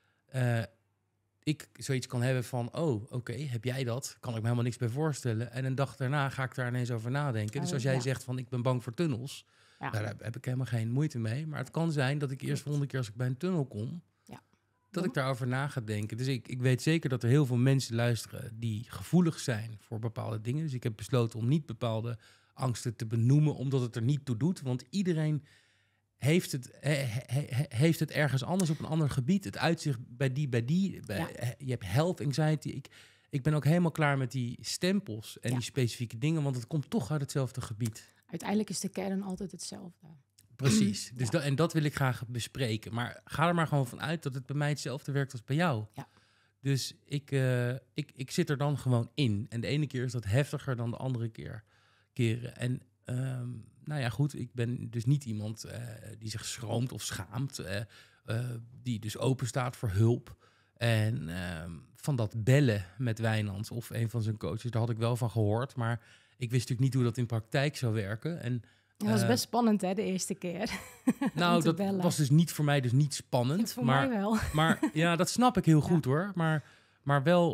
uh, ik zoiets kan hebben van, oh, oké, okay, heb jij dat? Kan ik me helemaal niks bij voorstellen. En een dag daarna ga ik daar ineens over nadenken. Oh, dus als jij ja. zegt van, ik ben bang voor tunnels, ja. daar heb, heb ik helemaal geen moeite mee. Maar het kan zijn dat ik eerst de volgende keer als ik bij een tunnel kom, ja. dat ik daarover na ga denken. Dus ik, ik weet zeker dat er heel veel mensen luisteren die gevoelig zijn voor bepaalde dingen. Dus ik heb besloten om niet bepaalde angsten te benoemen, omdat het er niet toe doet. Want iedereen heeft het, he, he, he, heeft het ergens anders op een ander gebied. Het uitzicht bij die, bij die. Bij, ja. Je hebt health anxiety. Ik, ik ben ook helemaal klaar met die stempels en ja. die specifieke dingen, want het komt toch uit hetzelfde gebied. Uiteindelijk is de kern altijd hetzelfde. Precies. Dus ja. dat, en dat wil ik graag bespreken. Maar ga er maar gewoon van uit dat het bij mij hetzelfde werkt als bij jou. Ja. Dus ik, uh, ik, ik zit er dan gewoon in. En de ene keer is dat heftiger dan de andere keer, keren. En um, nou ja, goed, ik ben dus niet iemand uh, die zich schroomt of schaamt. Uh, uh, die dus open staat voor hulp. En uh, van dat bellen met Wijnand of een van zijn coaches, daar had ik wel van gehoord. Maar ik wist natuurlijk niet hoe dat in praktijk zou werken. En dat was best spannend, hè, de eerste keer. Nou, dat bellen. was dus niet voor mij dus niet spannend. Voor maar, mij wel. Maar ja, dat snap ik heel goed, ja. hoor. Maar, maar wel,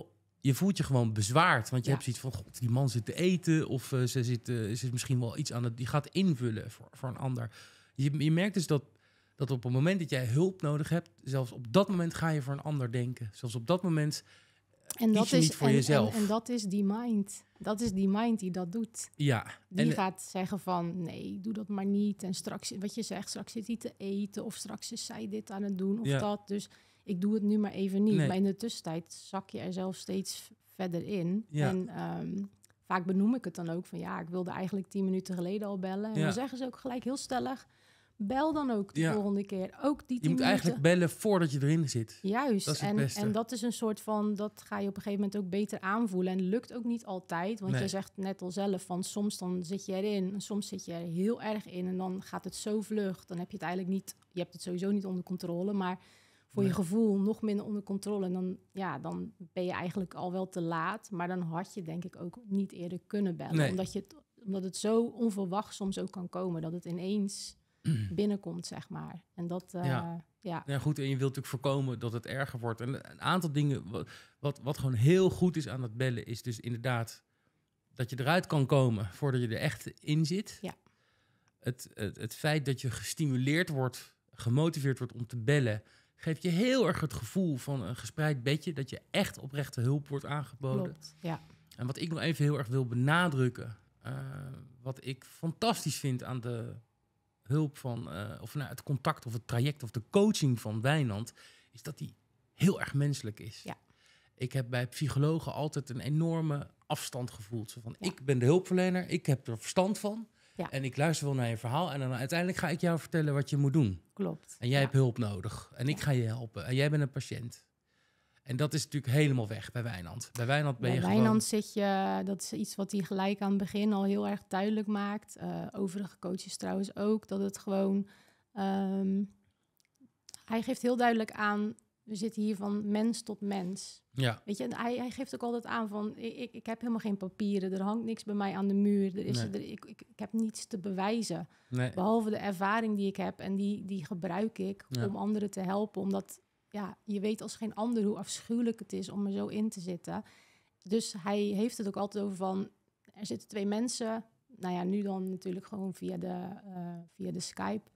je voelt je gewoon bezwaard. Want je Ja. hebt zoiets van, god, die man zit te eten. Of uh, ze, zit, uh, ze is misschien wel iets aan het... Die gaat invullen voor, voor een ander. Je, je merkt dus dat, dat op het moment dat jij hulp nodig hebt... zelfs op dat moment ga je voor een ander denken. Zelfs op dat moment en dat kies je is, niet voor en, jezelf. En, en dat is die mind. Dat is die mind die dat doet. Ja. Die en, gaat zeggen van, nee, doe dat maar niet. En straks, wat je zegt, straks zit hij te eten. Of straks is zij dit aan het doen of Ja. dat. Dus ik doe het nu maar even niet. Nee. Maar in de tussentijd zak je er zelf steeds verder in. Ja. En um, vaak benoem ik het dan ook van, ja, ik wilde eigenlijk tien minuten geleden al bellen. En Ja. dan zeggen ze ook gelijk heel stellig, bel dan ook de Ja. volgende keer. Ook die tien je moet minuten. eigenlijk bellen voordat je erin zit. Juist, Dat is het en, beste. en dat is een soort van, dat ga je op een gegeven moment ook beter aanvoelen. En lukt ook niet altijd, want Nee. je zegt net al zelf van soms dan zit je erin en soms zit je er heel erg in en dan gaat het zo vlug. Dan heb je het eigenlijk niet, je hebt het sowieso niet onder controle, maar voor Nee. je gevoel nog minder onder controle. En dan, ja, dan ben je eigenlijk al wel te laat, maar dan had je denk ik ook niet eerder kunnen bellen. Nee. Omdat, je het, omdat het zo onverwacht soms ook kan komen, dat het ineens binnenkomt, zeg maar. En dat, uh, Ja. ja. Ja, goed, en je wilt natuurlijk voorkomen dat het erger wordt. En een aantal dingen, wat, wat, wat gewoon heel goed is aan het bellen, is dus inderdaad dat je eruit kan komen voordat je er echt in zit. Ja. Het, het, het feit dat je gestimuleerd wordt, gemotiveerd wordt om te bellen, geeft je heel erg het gevoel van een gespreid bedje, dat je echt oprechte hulp wordt aangeboden. Klopt, ja. En wat ik nog even heel erg wil benadrukken, uh, wat ik fantastisch vind aan de hulp van, uh, of nou, het contact of het traject of de coaching van Wijnand, is dat die heel erg menselijk is. Ja. Ik heb bij psychologen altijd een enorme afstand gevoeld. Zo van, Ja. ik ben de hulpverlener, ik heb er verstand van. Ja. En ik luister wel naar je verhaal. En dan uiteindelijk ga ik jou vertellen wat je moet doen. Klopt. En jij ja. hebt hulp nodig. En ik Ja. ga je helpen. En jij bent een patiënt. En dat is natuurlijk helemaal weg bij Wijnand. Bij Wijnand ben Bij je Wijnand gewoon... zit je, dat is iets wat hij gelijk aan het begin al heel erg duidelijk maakt. Uh, overige coaches trouwens ook, dat het gewoon... Um, hij geeft heel duidelijk aan, we zitten hier van mens tot mens. Ja. Weet je, en hij, hij geeft ook altijd aan van, ik, ik heb helemaal geen papieren, er hangt niks bij mij aan de muur, er is, Nee. er, ik, ik, ik heb niets te bewijzen. Nee. Behalve de ervaring die ik heb en die, die gebruik ik Ja. om anderen te helpen, omdat... Ja, je weet als geen ander hoe afschuwelijk het is om er zo in te zitten. Dus hij heeft het ook altijd over van... Er zitten twee mensen. Nou ja, nu dan natuurlijk gewoon via de, uh, via de Skype.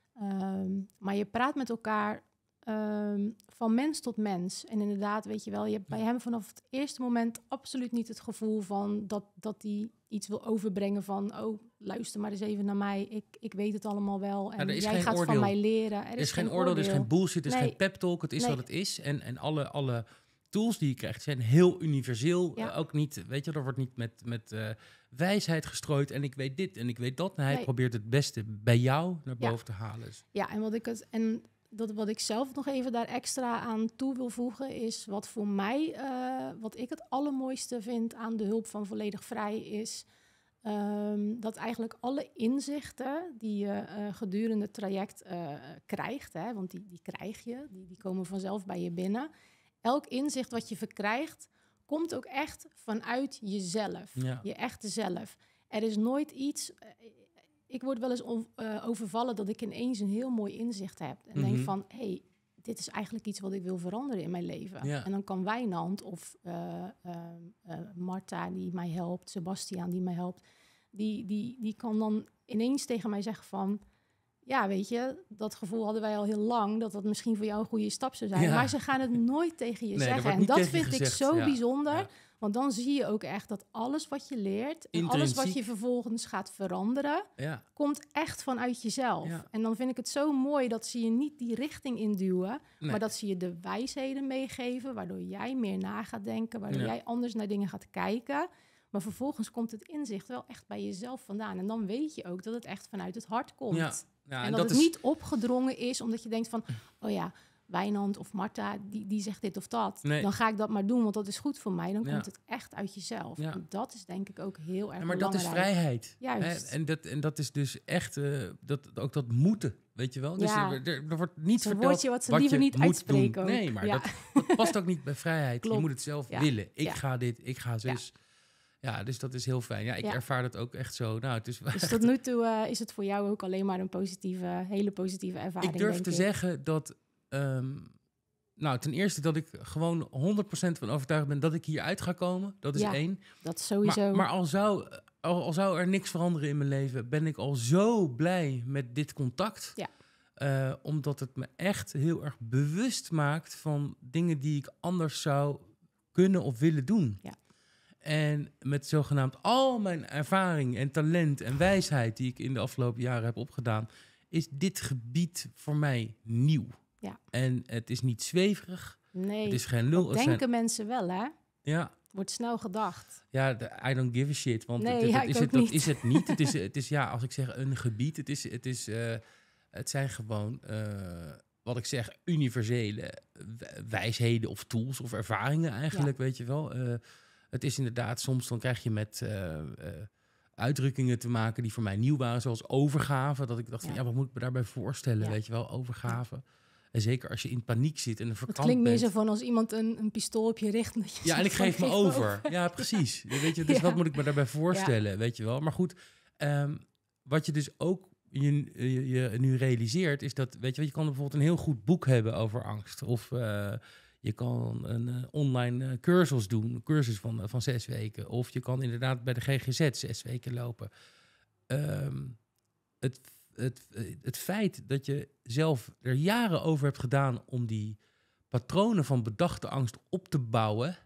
Um, maar je praat met elkaar um, van mens tot mens. En inderdaad, weet je wel... Je hebt bij hem vanaf het eerste moment absoluut niet het gevoel van... dat, dat hij iets wil overbrengen van... oh, luister maar eens even naar mij. Ik, ik weet het allemaal wel. En ja, jij gaat oordeel. van mij leren. Er, Er is, is geen geen oordeel, er is oordeel. geen bullshit, er is Nee. geen pep talk. Het is Nee. wat het is. En, en alle, alle tools die je krijgt zijn heel universeel. Ja. Uh, ook niet, weet je, er wordt niet met, met uh, wijsheid gestrooid. En ik weet dit en ik weet dat. En hij Nee. probeert het beste bij jou naar boven Ja. te halen. Ja, en wat ik het... En dat wat ik zelf nog even daar extra aan toe wil voegen... is wat voor mij, uh, wat ik het allermooiste vind aan de hulp van Volledig Vrij... is um, dat eigenlijk alle inzichten die je uh, gedurende het traject uh, krijgt... Hè, want die, die krijg je, die, die komen vanzelf bij je binnen... elk inzicht wat je verkrijgt, komt ook echt vanuit jezelf. Ja. Je echte zelf. Er is nooit iets... Uh, ik word wel eens on, uh, overvallen dat ik ineens een heel mooi inzicht heb. En Mm-hmm. denk van, hé, hey, dit is eigenlijk iets wat ik wil veranderen in mijn leven. Ja. En dan kan Wijnand of uh, uh, uh, Marta die mij helpt, Sebastiaan die mij helpt... Die, die, die kan dan ineens tegen mij zeggen van... Ja, weet je, dat gevoel hadden wij al heel lang... dat dat misschien voor jou een goede stap zou zijn. Ja. Maar ze gaan het nooit tegen je Nee, zeggen. En niet dat tegen vind gezegd. ik zo ja. bijzonder. Ja. Want dan zie je ook echt dat alles wat je leert... en alles wat je vervolgens gaat veranderen... Ja. komt echt vanuit jezelf. Ja. En dan vind ik het zo mooi dat ze je niet die richting induwen... Nee. maar dat ze je de wijsheden meegeven... waardoor jij meer na gaat denken... waardoor Ja. jij anders naar dingen gaat kijken... Maar vervolgens komt het inzicht wel echt bij jezelf vandaan. En dan weet je ook dat het echt vanuit het hart komt. Ja. Ja, en, en dat, dat het is... niet opgedrongen is, omdat je denkt van... oh ja, Wijnand of Marta, die, die zegt dit of dat. Nee. Dan ga ik dat maar doen, want dat is goed voor mij. Dan Ja. komt het echt uit jezelf. Ja. En dat is denk ik ook heel erg Ja, maar belangrijk. dat is vrijheid. Juist. Hè? En, dat, en dat is dus echt... Uh, dat, ook dat moeten, weet je wel? Dus Ja. er, er, er wordt niet Zo'n verteld woordje wat ze wat liever je niet moet uitspreken doen. ook. Nee, maar Ja. dat, dat past ook niet bij vrijheid. Klopt. Je moet het zelf Ja. willen. Ik Ja. ga dit, ik ga zus. Ja. Ja, dus dat is heel fijn. Ja, ik Ja. ervaar dat ook echt zo. Nou, het is Dus tot nu toe uh, is het voor jou ook alleen maar een positieve, hele positieve ervaring, Ik durf denk te ik. zeggen dat... Um, nou, ten eerste dat ik gewoon honderd procent van overtuigd ben dat ik hieruit ga komen. Dat is Ja, één. Dat is sowieso. Maar, maar al, zou, al, al zou er niks veranderen in mijn leven, ben ik al zo blij met dit contact. Ja. Uh, omdat het me echt heel erg bewust maakt van dingen die ik anders zou kunnen of willen doen. Ja. En met zogenaamd al mijn ervaring en talent en wijsheid die ik in de afgelopen jaren heb opgedaan, is dit gebied voor mij nieuw. Ja. En het is niet zweverig. Nee, het is geen lul. dat denken zijn... mensen wel, hè? Ja. Wordt snel gedacht. Ja, de, I don't give a shit. Want nee, het, het, ja, dat, is het, dat is het niet. Het is, het is, ja, als ik zeg een gebied, het is, het is, uh, het zijn gewoon, uh, wat ik zeg, universele wijsheden of tools of ervaringen eigenlijk, ja. weet je wel. Uh, het is inderdaad, soms dan krijg je met uh, uh, uitdrukkingen te maken die voor mij nieuw waren, zoals overgave. Dat ik dacht, ja, van, ja wat moet ik me daarbij voorstellen, ja. weet je wel, overgave. Ja. En zeker als je in paniek zit en een verkrampt bent. Het klinkt meer zo van als iemand een, een pistool op je richt. Dat je ja, en ik geef me over. over. Ja, precies. Weet je, dus ja. wat moet ik me daarbij voorstellen, ja. weet je wel. Maar goed, um, wat je dus ook je, je, je nu realiseert, is dat, weet je wel, je kan bijvoorbeeld een heel goed boek hebben over angst. Of uh, je kan een uh, online uh, cursus doen, een cursus van, uh, van zes weken. Of je kan inderdaad bij de G G Z zes weken lopen. Um, het Het, het feit dat je zelf er jaren over hebt gedaan om die patronen van bedachte angst op te bouwen,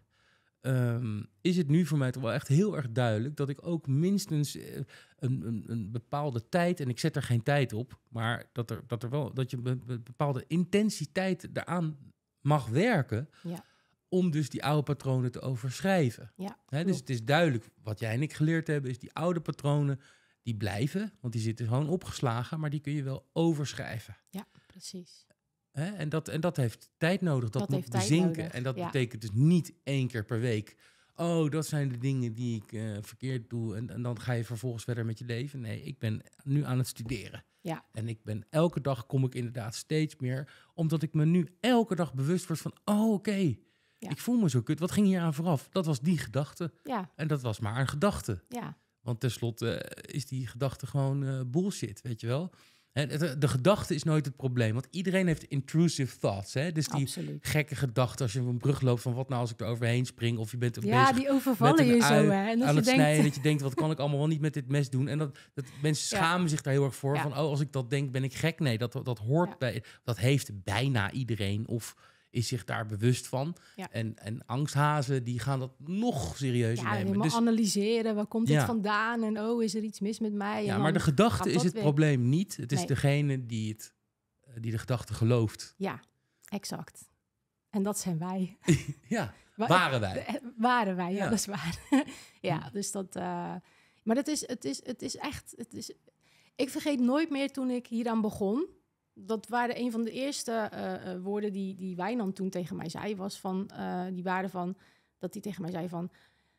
um, is het nu voor mij toch wel echt heel erg duidelijk dat ik ook minstens een, een, een bepaalde tijd, en ik zet er geen tijd op, maar dat, er, dat, er wel, dat je een bepaalde intensiteit eraan mag werken, ja. om dus die oude patronen te overschrijven. Ja, He, dus het is duidelijk, wat jij en ik geleerd hebben, is die oude patronen, die blijven, want die zitten gewoon opgeslagen, maar die kun je wel overschrijven. Ja, precies. Hè? En, dat, en dat heeft tijd nodig, dat, dat moet bezinken. En dat ja. betekent dus niet één keer per week, oh, dat zijn de dingen die ik uh, verkeerd doe, en, en dan ga je vervolgens verder met je leven. Nee, ik ben nu aan het studeren. Ja. En ik ben elke dag, kom ik inderdaad steeds meer, omdat ik me nu elke dag bewust word van, oh, oké, okay, ja. ik voel me zo kut. Wat ging hier aan vooraf? Dat was die gedachte. Ja. En dat was maar een gedachte. Ja. Want tenslotte uh, is die gedachte gewoon uh, bullshit, weet je wel. En de, de gedachte is nooit het probleem. Want iedereen heeft intrusive thoughts. Hè? Dus die Absoluut. gekke gedachten als je op een brug loopt van wat nou als ik er overheen spring. Of je bent er ja, bezig die overvallen je zo. Hè? En aan je het denkt... snijden. Dat je denkt, wat kan ik allemaal wel niet met dit mes doen? En dat, dat mensen schamen ja. zich daar heel erg voor. Ja. Van, oh, als ik dat denk, ben ik gek. Nee, dat, dat hoort ja. bij... Dat heeft bijna iedereen. Of is zich daar bewust van. Ja. En, en angsthazen, die gaan dat nog serieuzer ja, nemen. Ja, dus analyseren, waar komt ja. dit vandaan? En oh, is er iets mis met mij? Ja, maar de gedachte is het weer... probleem niet. Het is nee. degene die, het, die de gedachte gelooft. Ja, exact. En dat zijn wij. ja, waren wij. De, waren wij, ja, ja, dat is waar. ja, dus dat... Uh, maar dat is, het, is, het is echt... Het is, ik vergeet nooit meer toen ik hieraan begon... Dat waren een van de eerste uh, uh, woorden die, die Wijnand toen tegen mij zei. Was van, uh, die waren van, dat hij tegen mij zei van...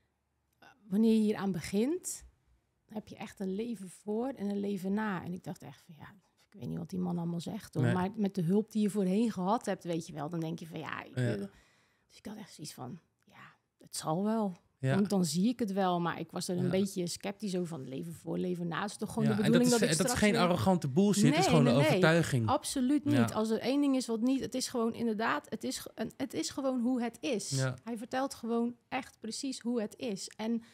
Uh, wanneer je hier aan begint, heb je echt een leven voor en een leven na. En ik dacht echt van, ja, ik weet niet wat die man allemaal zegt. Hoor. Nee. Maar met de hulp die je voorheen gehad hebt, weet je wel. Dan denk je van, ja... Ik, ja. Uh, dus ik had echt zoiets van, ja, het zal wel. Ja. Want dan zie ik het wel, maar ik was er een ja. beetje sceptisch over van leven voor, leven na. Het is toch gewoon ja, de bedoeling dat, is, dat ik dat straks... is geen weer... arrogante bullshit, nee, het is gewoon nee, een overtuiging. Nee, absoluut niet. Ja. Als er één ding is wat niet, het is gewoon inderdaad, het is, het is gewoon hoe het is. Ja. Hij vertelt gewoon echt precies hoe het is. En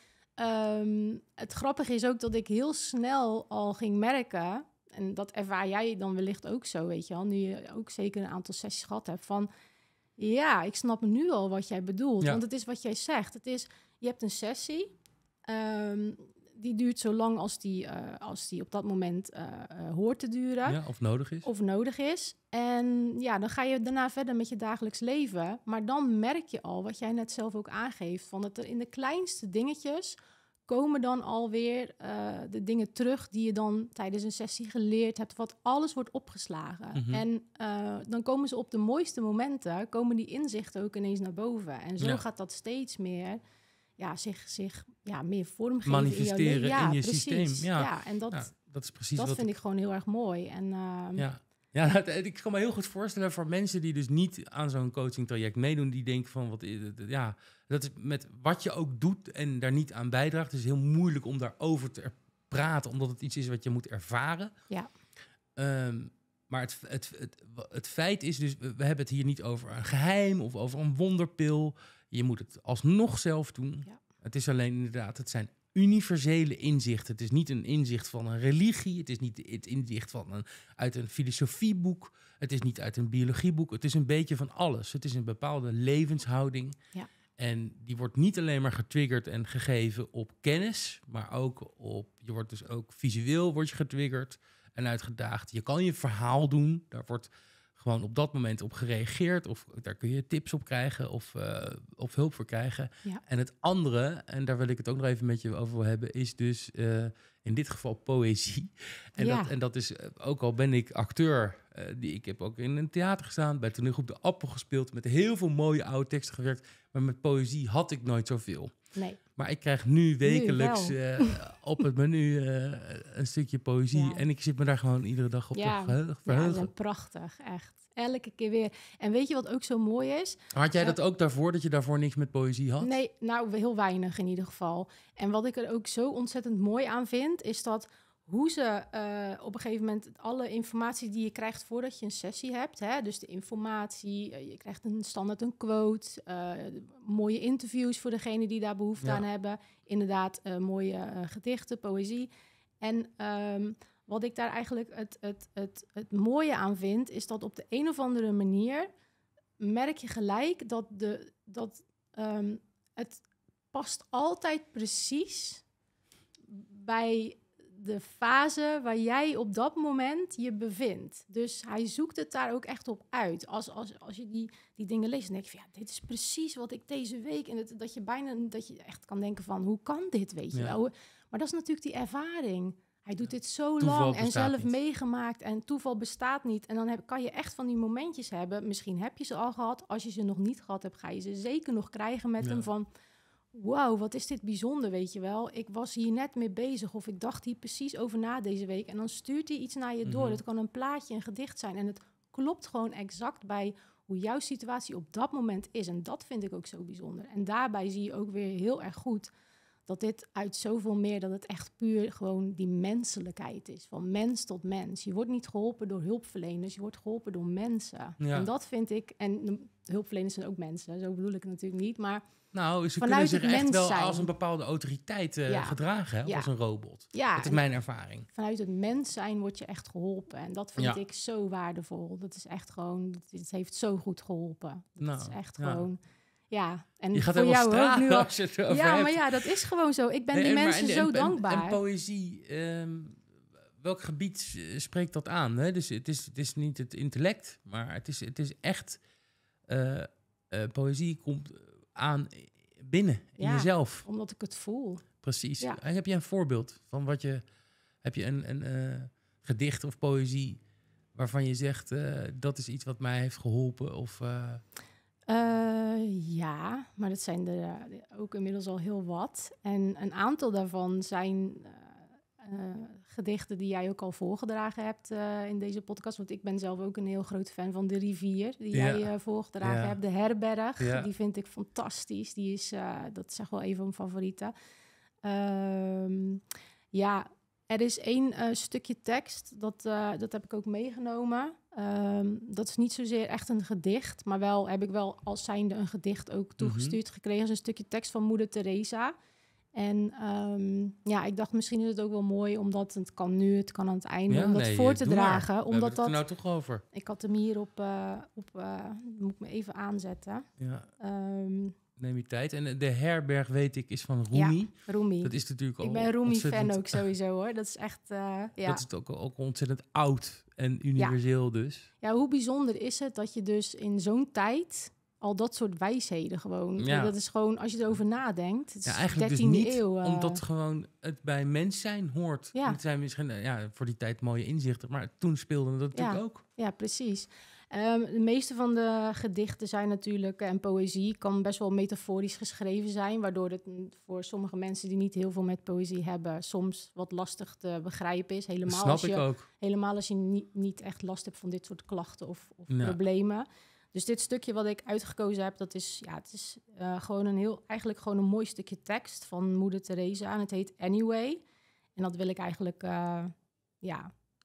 um, het grappige is ook dat ik heel snel al ging merken, en dat ervaar jij dan wellicht ook zo, weet je wel, nu je ook zeker een aantal sessies gehad hebt, van ja, ik snap nu al wat jij bedoelt. Ja. Want het is wat jij zegt. Het is, je hebt een sessie, um, die duurt zo lang als die, uh, als die op dat moment uh, uh, hoort te duren. Ja, of nodig is. Of nodig is. En ja, dan ga je daarna verder met je dagelijks leven. Maar dan merk je al, wat jij net zelf ook aangeeft, van dat er in de kleinste dingetjes komen dan alweer uh, de dingen terug die je dan tijdens een sessie geleerd hebt, wat alles wordt opgeslagen. Mm-hmm. En uh, dan komen ze op de mooiste momenten, komen die inzichten ook ineens naar boven. En zo ja. gaat dat steeds meer ja, zich, zich ja, meer vormgeven. Manifesteren in, ja, in je precies. systeem. Ja, ja en dat, ja, dat, is precies dat wat vind ik gewoon heel erg mooi. En, uh, ja. Ja, dat, ik kan me heel goed voorstellen voor mensen die dus niet aan zo'n coachingtraject meedoen, die denken van, wat, ja, dat is met wat je ook doet en daar niet aan bijdraagt, het is heel moeilijk om daarover te praten, omdat het iets is wat je moet ervaren. Ja. Um, maar het, het, het, het feit is dus, we hebben het hier niet over een geheim of over een wonderpil. Je moet het alsnog zelf doen. Ja. Het is alleen inderdaad, het zijn universele inzichten. Het is niet een inzicht van een religie. Het is niet het inzicht van een, uit een filosofieboek. Het is niet uit een biologieboek. Het is een beetje van alles. Het is een bepaalde levenshouding. Ja. En die wordt niet alleen maar getriggerd en gegeven op kennis, maar ook op, je wordt dus ook visueel word je getriggerd en uitgedaagd. Je kan je verhaal doen. Daar wordt gewoon op dat moment op gereageerd. Of daar kun je tips op krijgen of, uh, of hulp voor krijgen. Ja. En het andere, en daar wil ik het ook nog even met je over hebben, is dus uh, in dit geval poëzie. En, ja. dat, en dat is, uh, ook al ben ik acteur, uh, die, ik heb ook in een theater gestaan, bij toneelgroep De Appel gespeeld, met heel veel mooie oude teksten gewerkt. Maar met poëzie had ik nooit zoveel. Nee. Maar ik krijg nu wekelijks nu uh, op het menu uh, een stukje poëzie. Ja. En ik zit me daar gewoon iedere dag op ja. te verheugen. Ja, dat is prachtig, echt. Elke keer weer. En weet je wat ook zo mooi is? Had jij dat uh, ook daarvoor, dat je daarvoor niks met poëzie had? Nee, nou heel weinig in ieder geval. En wat ik er ook zo ontzettend mooi aan vind, is dat hoe ze uh, op een gegeven moment alle informatie die je krijgt voordat je een sessie hebt, hè, dus de informatie, uh, je krijgt een standaard een quote, uh, mooie interviews voor degenen die daar behoefte ja. aan hebben, inderdaad uh, mooie uh, gedichten, poëzie. En um, wat ik daar eigenlijk het, het, het, het mooie aan vind, is dat op de een of andere manier merk je gelijk dat, de, dat um, het past altijd precies bij de fase waar jij op dat moment je bevindt. Dus hij zoekt het daar ook echt op uit. Als, als, als je die, die dingen leest, dan denk je van, ja, dit is precies wat ik deze week... En het, dat je bijna dat je echt kan denken van, hoe kan dit, weet je ja. wel? Maar dat is natuurlijk die ervaring. Hij doet dit zo toeval lang en zelf niet. meegemaakt en toeval bestaat niet. En dan heb, kan je echt van die momentjes hebben. Misschien heb je ze al gehad. Als je ze nog niet gehad hebt, ga je ze zeker nog krijgen met ja. hem van... Wauw, wat is dit bijzonder, weet je wel. Ik was hier net mee bezig of ik dacht hier precies over na deze week. En dan stuurt hij iets naar je door. Mm-hmm. Het kan een plaatje, een gedicht zijn. En het klopt gewoon exact bij hoe jouw situatie op dat moment is. En dat vind ik ook zo bijzonder. En daarbij zie je ook weer heel erg goed dat dit uit zoveel meer, dat het echt puur gewoon die menselijkheid is. Van mens tot mens. Je wordt niet geholpen door hulpverleners, je wordt geholpen door mensen. Ja. En dat vind ik, en de hulpverleners zijn ook mensen, zo bedoel ik het natuurlijk niet, maar nou, ze vanuit kunnen zich echt wel zijn. als een bepaalde autoriteit uh, ja. gedragen, hè, ja. als een robot. Ja. Dat is mijn ervaring. Vanuit het mens zijn word je echt geholpen. En dat vind ja. ik zo waardevol. Dat is echt gewoon, het heeft zo goed geholpen. Dat nou, is echt ja. gewoon... Ja, en je gaat voor jou ook nu al. Als je het over ja, hebt. maar ja, dat is gewoon zo. Ik ben nee, die en, mensen en, zo en, dankbaar. En, en poëzie, um, welk gebied spreekt dat aan? Hè? Dus het is, het is niet het intellect, maar het is, het is echt... Uh, uh, poëzie komt aan binnen, in ja, jezelf. Omdat ik het voel. Precies. Ja. En heb je een voorbeeld van wat je... Heb je een, een uh, gedicht of poëzie waarvan je zegt... Uh, dat is iets wat mij heeft geholpen of... Uh, Uh, ja, maar dat zijn er uh, ook inmiddels al heel wat. En een aantal daarvan zijn uh, uh, gedichten die jij ook al voorgedragen hebt uh, in deze podcast. Want ik ben zelf ook een heel groot fan van De Rivier, die ja. jij uh, voorgedragen ja. hebt. De Herberg, ja. die vind ik fantastisch. Die is, uh, dat is echt wel een van mijn favorieten. Uh, ja, er is één uh, stukje tekst, dat, uh, dat heb ik ook meegenomen. Um, dat is niet zozeer echt een gedicht, maar wel heb ik wel als zijnde een gedicht ook toegestuurd mm-hmm. gekregen. Dat is een stukje tekst van Moeder Teresa. En um, ja, ik dacht misschien is het ook wel mooi, omdat het kan nu, het kan aan het einde, ja, om dat nee, voor te dragen. Maar. Omdat We dat er nou toch over. Ik had hem hier op, uh, op uh, moet ik me even aanzetten. Ja. Um, Neem je tijd. En de Herberg, weet ik, is van Rumi. Ja, Rumi. Dat is natuurlijk al Ik ben Rumi-fan ook sowieso, hoor. Dat is echt, uh, ja. Dat is ook, ook ontzettend oud en universeel ja. dus. Ja, hoe bijzonder is het dat je dus in zo'n tijd al dat soort wijsheden gewoon... Ja. Dat is gewoon, als je erover nadenkt, het is ja, eigenlijk dertiende dus niet, eeuw. Uh, omdat gewoon het bij mens zijn hoort. Ja. Het zijn misschien ja, voor die tijd mooie inzichten, maar toen speelde dat natuurlijk ja. ook. Ja, precies. Um, de meeste van de gedichten zijn natuurlijk, en poëzie kan best wel metaforisch geschreven zijn, waardoor het voor sommige mensen die niet heel veel met poëzie hebben, soms wat lastig te begrijpen is. Helemaal dat snap als je, ik ook. Helemaal als je niet, niet echt last hebt van dit soort klachten of, of ja. problemen. Dus dit stukje wat ik uitgekozen heb, dat is, ja, het is uh, gewoon een heel, eigenlijk gewoon een mooi stukje tekst van Moeder Teresa. En het heet Anyway. En dat wil ik eigenlijk, uh, ja...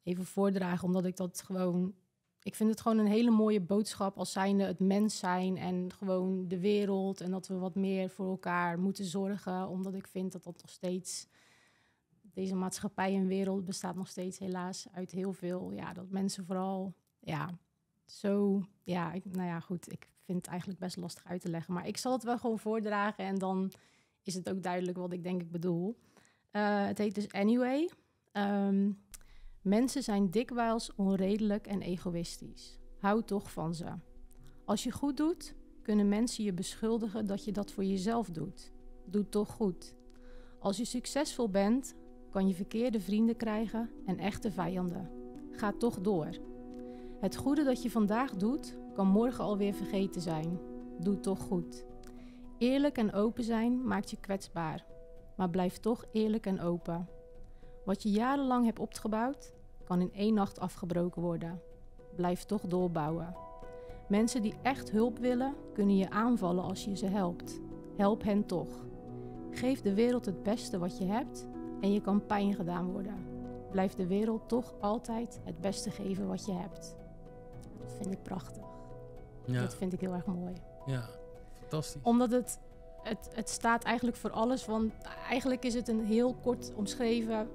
even voordragen, omdat ik dat gewoon... Ik vind het gewoon een hele mooie boodschap als zijnde het mens zijn en gewoon de wereld. En dat we wat meer voor elkaar moeten zorgen. Omdat ik vind dat dat nog steeds... Deze maatschappij en wereld bestaat nog steeds helaas uit heel veel... Ja, dat mensen vooral... Ja, zo... Ja, ik, nou ja, goed. Ik vind het eigenlijk best lastig uit te leggen. Maar ik zal het wel gewoon voordragen. En dan is het ook duidelijk wat ik denk ik bedoel. Uh, het heet dus Anyway... Um, Mensen zijn dikwijls onredelijk en egoïstisch. Hou toch van ze. Als je goed doet, kunnen mensen je beschuldigen dat je dat voor jezelf doet. Doe toch goed. Als je succesvol bent, kan je verkeerde vrienden krijgen en echte vijanden. Ga toch door. Het goede dat je vandaag doet, kan morgen alweer vergeten zijn. Doe toch goed. Eerlijk en open zijn maakt je kwetsbaar. Maar blijf toch eerlijk en open. Wat je jarenlang hebt opgebouwd, kan in één nacht afgebroken worden. Blijf toch doorbouwen. Mensen die echt hulp willen, kunnen je aanvallen als je ze helpt. Help hen toch. Geef de wereld het beste wat je hebt en je kan pijn gedaan worden. Blijf de wereld toch altijd het beste geven wat je hebt. Dat vind ik prachtig. Ja. Dat vind ik heel erg mooi. Ja, fantastisch. Omdat het, het, het staat eigenlijk voor alles, want eigenlijk is het een heel kort omschreven...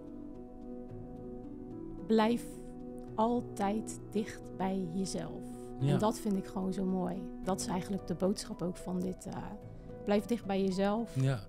Blijf altijd dicht bij jezelf. Ja. En dat vind ik gewoon zo mooi. Dat is eigenlijk de boodschap ook van dit. Uh, blijf dicht bij jezelf. Ja.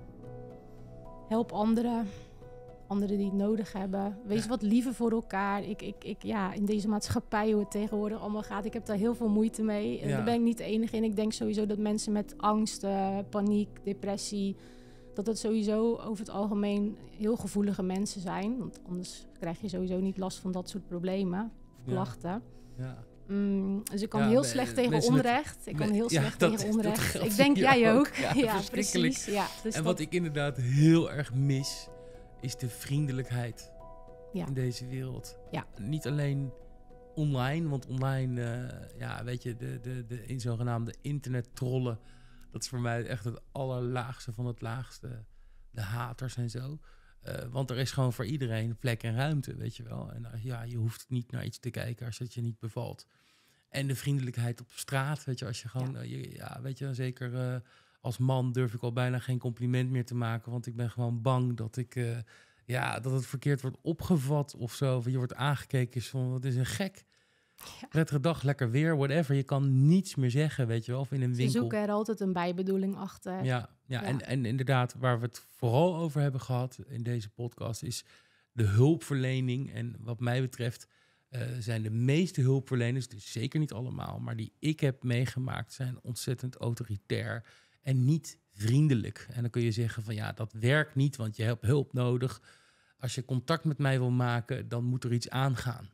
Help anderen. Anderen die het nodig hebben. Wees ja. wat liever voor elkaar. Ik, ik, ik, ja, in deze maatschappij, hoe het tegenwoordig allemaal gaat... ik heb daar heel veel moeite mee. En ja. daar ben ik niet de enige in. Ik denk sowieso dat mensen met angst, uh, paniek, depressie... dat het sowieso over het algemeen heel gevoelige mensen zijn. Want anders krijg je sowieso niet last van dat soort problemen of klachten. Ja. Ja. Mm, dus ik kan ja, heel be- slecht tegen onrecht. Met, ik kan heel slecht ja, dat, tegen onrecht. Ik denk jij ook. ook. Ja, ja precies. Ja, dus en dat... wat ik inderdaad heel erg mis, is de vriendelijkheid ja. in deze wereld. Ja. Niet alleen online, want online, uh, ja, weet je, de, de, de in zogenaamde internettrollen... Dat is voor mij echt het allerlaagste van het laagste. De haters en zo. Uh, want er is gewoon voor iedereen plek en ruimte, weet je wel. En uh, ja, je hoeft niet naar iets te kijken als het je niet bevalt. En de vriendelijkheid op straat, weet je, als je gewoon... Ja, uh, je, ja weet je, zeker uh, als man durf ik al bijna geen compliment meer te maken. Want ik ben gewoon bang dat ik... Uh, ja, dat het verkeerd wordt opgevat of zo. Of je wordt aangekeken van, wat is een gek... Ja. Prettige dag, lekker weer, whatever. Je kan niets meer zeggen, weet je wel, of in een winkel. Ze zoeken er altijd een bijbedoeling achter. Ja, ja, ja. En, en inderdaad, waar we het vooral over hebben gehad in deze podcast... is de hulpverlening. En wat mij betreft uh, zijn de meeste hulpverleners... dus zeker niet allemaal, maar die ik heb meegemaakt... zijn ontzettend autoritair en niet vriendelijk. En dan kun je zeggen van, ja, dat werkt niet, want je hebt hulp nodig. Als je contact met mij wil maken, dan moet er iets aangaan.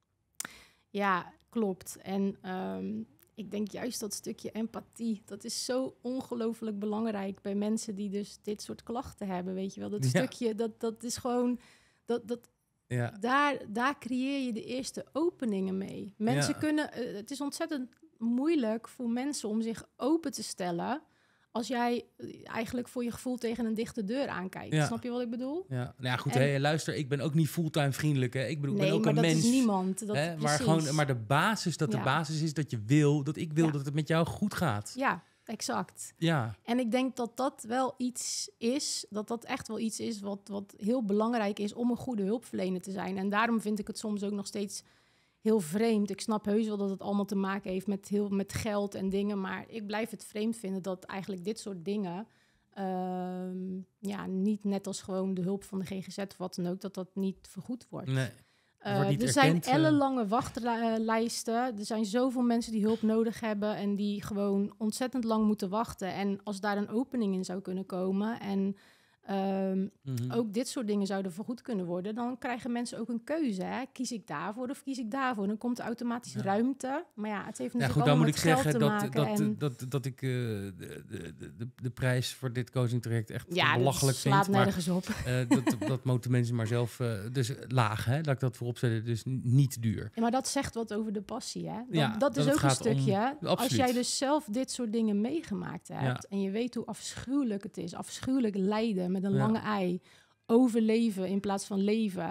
Ja, klopt. En um, ik denk juist dat stukje empathie... dat is zo ongelooflijk belangrijk bij mensen die dus dit soort klachten hebben, weet je wel. Dat ja. stukje, dat, dat is gewoon... Dat, dat, ja. daar, daar creëer je de eerste openingen mee. Mensen ja. kunnen... Uh, het is ontzettend moeilijk voor mensen om zich open te stellen... als jij eigenlijk voor je gevoel tegen een dichte deur aankijkt. Ja. Snap je wat ik bedoel? Ja, nou ja, goed. En... Hey, luister, ik ben ook niet fulltime vriendelijk. Hè. Ik bedoel, nee, ben ook maar een dat mens. Is niemand. Dat hè, maar, gewoon, maar de basis, dat ja. de basis is dat je wil... dat ik wil ja. dat het met jou goed gaat. Ja, exact. Ja. En ik denk dat dat wel iets is... dat dat echt wel iets is wat, wat heel belangrijk is... om een goede hulpverlener te zijn. En daarom vind ik het soms ook nog steeds... heel vreemd. Ik snap heus wel dat het allemaal te maken heeft met, heel, met geld en dingen... maar ik blijf het vreemd vinden dat eigenlijk dit soort dingen... Uh, ja, niet net als gewoon de hulp van de G G Z of wat dan ook... dat dat niet vergoed wordt. Nee, uh, wordt niet er erkend, zijn ellenlange wachtlijsten. Er zijn zoveel mensen die hulp nodig hebben... en die gewoon ontzettend lang moeten wachten. En als daar een opening in zou kunnen komen... en Um, mm-hmm. ook dit soort dingen zouden vergoed kunnen worden... dan krijgen mensen ook een keuze. Hè? Kies ik daarvoor of kies ik daarvoor? Dan komt er automatisch ja. ruimte. Maar ja, het heeft natuurlijk ja, goed, allemaal met geld te dat, maken. Dat, en... dat, dat, dat ik uh, de, de, de, de prijs voor dit coachingtraject echt ja, belachelijk vind. Ja, slaat nergens op. Uh, dat, dat moeten mensen maar zelf... Uh, dus laag, hè? Laat ik dat voorop zetten. Dus niet duur. Ja, maar dat zegt wat over de passie, hè? Dat, ja, dat is dat ook een stukje. Om, als jij dus zelf dit soort dingen meegemaakt hebt... Ja. en je weet hoe afschuwelijk het is. Afschuwelijk lijden met een ja. lange ei. Overleven in plaats van leven.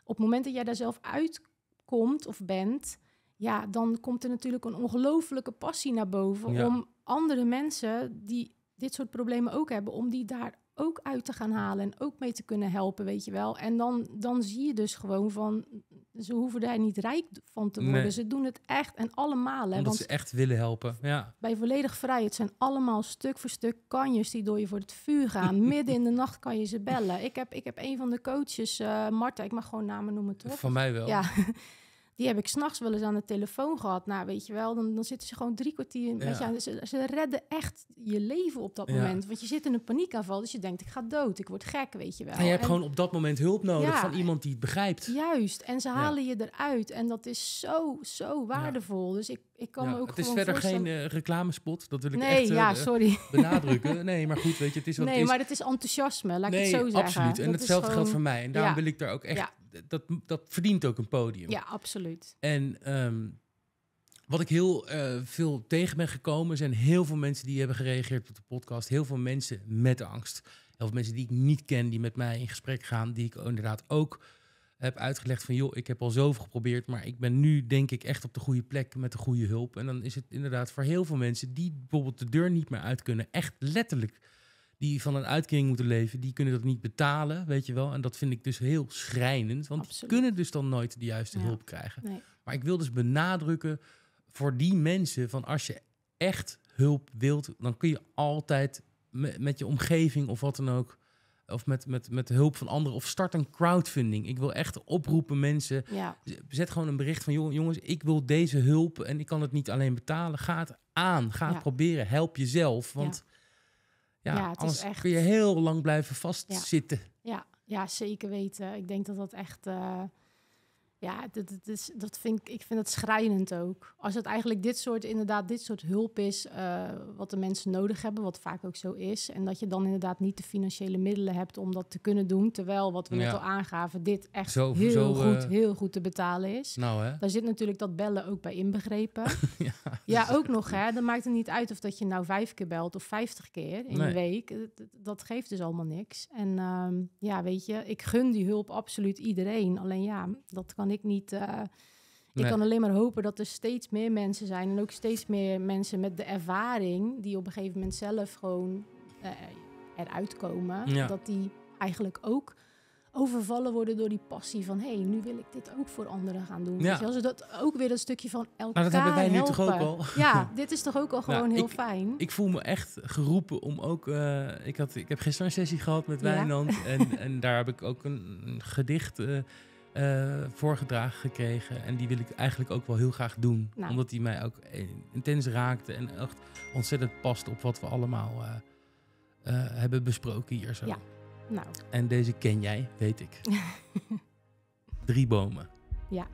op het moment dat jij daar zelf uitkomt of bent, ja, dan komt er natuurlijk een ongelofelijke passie naar boven Ja. om andere mensen die dit soort problemen ook hebben, om die daar ook uit te gaan halen en ook mee te kunnen helpen, weet je wel. En dan, dan zie je dus gewoon van, ze hoeven daar niet rijk van te worden. Nee. Ze doen het echt en allemaal. Hè, Omdat want ze echt willen helpen. Ja. bij Volledig Vrij, het zijn allemaal stuk voor stuk kanjers die door je voor het vuur gaan. Midden in de nacht kan je ze bellen. Ik heb, ik heb een van de coaches, uh, Marta, ik mag gewoon namen noemen, toch? Van mij wel. Ja, die heb ik 's nachts wel eens aan de telefoon gehad. Nou, weet je wel, dan, dan zitten ze gewoon drie kwartier met Ja. je aan. Ze, ze redden echt je leven op dat Ja. moment. Want je zit in een paniekaanval, dus je denkt, ik ga dood, ik word gek, weet je wel. En je hebt En- gewoon op dat moment hulp nodig Ja. van iemand die het begrijpt. Juist, en ze Ja. halen je eruit. En dat is zo, zo waardevol. Dus ik, ik kan Ja, me ook het is gewoon verder geen voorstellen- uh, reclamespot. Dat wil ik Nee, echt uh, ja, uh, sorry. benadrukken. Nee, maar goed, weet je, het is wat Nee, het is. maar het is enthousiasme, laat nee, ik het zo zeggen. absoluut. En Dat hetzelfde is geldt gewoon- voor mij. En daarom Ja. wil ik daar ook echt... Ja. Dat, dat verdient ook een podium. Ja, absoluut. En ehm, wat ik heel uh, veel tegen ben gekomen, zijn heel veel mensen die hebben gereageerd op de podcast. Heel veel mensen met angst. Heel veel mensen die ik niet ken, die met mij in gesprek gaan. Die ik inderdaad ook heb uitgelegd van, joh, ik heb al zoveel geprobeerd, maar ik ben nu denk ik echt op de goede plek met de goede hulp. En dan is het inderdaad voor heel veel mensen die bijvoorbeeld de deur niet meer uit kunnen, echt letterlijk, die van een uitkering moeten leven, die kunnen dat niet betalen, weet je wel. En dat vind ik dus heel schrijnend, want Absoluut. die kunnen dus dan nooit de juiste Ja. hulp krijgen. Nee. Maar ik wil dus benadrukken voor die mensen van, als je echt hulp wilt, dan kun je altijd me- met je omgeving of wat dan ook, of met, met, met de hulp van anderen, of start een crowdfunding. Ik wil echt oproepen mensen, Ja, zet gewoon een bericht van, joh, jongens, ik wil deze hulp en ik kan het niet alleen betalen. Ga het aan, ga het Ja. proberen, help jezelf, want ja, Ja, het is anders echt- kun je heel lang blijven vastzitten. ja, ja, zeker weten. Ik denk dat dat echt... uh, ja, dat, dat, is, dat vind ik, ik vind het schrijnend ook. Als het eigenlijk dit soort, inderdaad, dit soort hulp is, uh, wat de mensen nodig hebben, wat vaak ook zo is, en dat je dan inderdaad niet de financiële middelen hebt om dat te kunnen doen, terwijl, wat we Ja. net al aangaven, dit echt Zo- heel zo, goed, uh, heel goed te betalen is. Nou hè? Daar zit natuurlijk dat bellen ook bij inbegrepen. ja, Ja, ook nog, hè. Dan maakt het niet uit of dat je nou vijf keer belt of vijftig keer in Nee. een week. Dat, dat geeft dus allemaal niks. En um, ja, weet je, ik gun die hulp absoluut iedereen. Alleen ja, dat kan ik niet... Uh, ik Nee. kan alleen maar hopen dat er steeds meer mensen zijn. En ook steeds meer mensen met de ervaring, die op een gegeven moment zelf gewoon uh, eruit komen. Ja. Dat die eigenlijk ook overvallen worden door die passie van, hé, hey, nu wil ik dit ook voor anderen gaan doen. Ja. Weet je, als dat ook weer een stukje van elkaar Nou, dat hebben wij nu helpen. toch ook al? Ja, dit is toch ook al gewoon Nou, heel ik- fijn. Ik voel me echt geroepen om ook... Uh, ik, had, ik heb gisteren een sessie gehad met Ja. Wijnand. En, en daar heb ik ook een, een gedicht uh, uh, voorgedragen gekregen. En die wil ik eigenlijk ook wel heel graag doen. Nou. Omdat die mij ook intens raakte. En echt ontzettend past op wat we allemaal uh, uh, hebben besproken hier zo. Ja. Nou, En deze ken jij, weet ik. Drie bomen. Ja.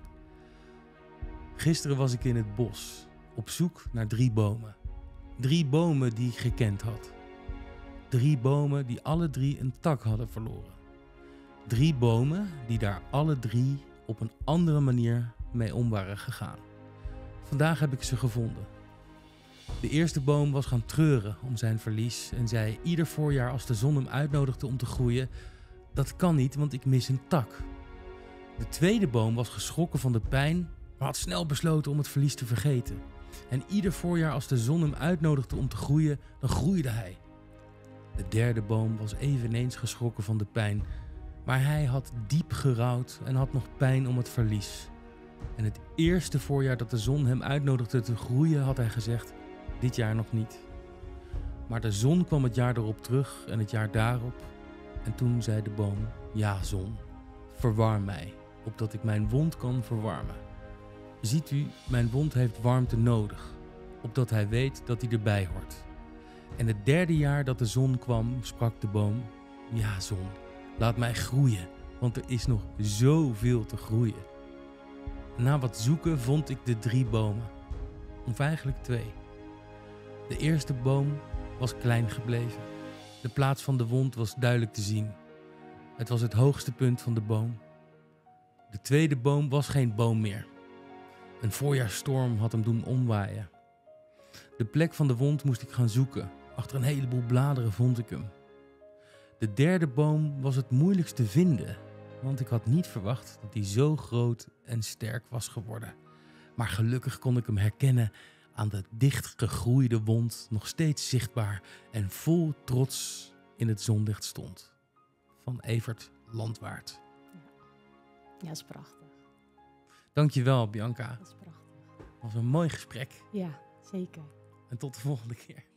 Gisteren was ik in het bos, op zoek naar drie bomen. Drie bomen die ik gekend had. Drie bomen die alle drie een tak hadden verloren. Drie bomen die daar alle drie op een andere manier mee om waren gegaan. Vandaag heb ik ze gevonden. De eerste boom was gaan treuren om zijn verlies en zei ieder voorjaar als de zon hem uitnodigde om te groeien: dat kan niet, want ik mis een tak. De tweede boom was geschrokken van de pijn, maar had snel besloten om het verlies te vergeten. En ieder voorjaar als de zon hem uitnodigde om te groeien, dan groeide hij. De derde boom was eveneens geschrokken van de pijn, maar hij had diep gerouwd en had nog pijn om het verlies. En het eerste voorjaar dat de zon hem uitnodigde te groeien, had hij gezegd: dit jaar nog niet. Maar de zon kwam het jaar erop terug en het jaar daarop. En toen zei de boom: ja, zon, verwarm mij, opdat ik mijn wond kan verwarmen. Ziet u, mijn wond heeft warmte nodig, opdat hij weet dat hij erbij hoort. En het derde jaar dat de zon kwam, sprak de boom: ja, zon, laat mij groeien, want er is nog zoveel te groeien. Na wat zoeken vond ik de drie bomen, of eigenlijk twee. De eerste boom was klein gebleven. De plaats van de wond was duidelijk te zien. Het was het hoogste punt van de boom. De tweede boom was geen boom meer. Een voorjaarsstorm had hem doen omwaaien. De plek van de wond moest ik gaan zoeken. Achter een heleboel bladeren vond ik hem. De derde boom was het moeilijkst te vinden. want ik had niet verwacht dat hij zo groot en sterk was geworden. Maar gelukkig kon ik hem herkennen aan de dichtgegroeide wond, nog steeds zichtbaar en vol trots in het zonlicht stond. Van Evert Landwaard. Ja, dat is prachtig. Dankjewel, Bianca. Dat is prachtig. Dat was een mooi gesprek. Ja, zeker. En tot de volgende keer.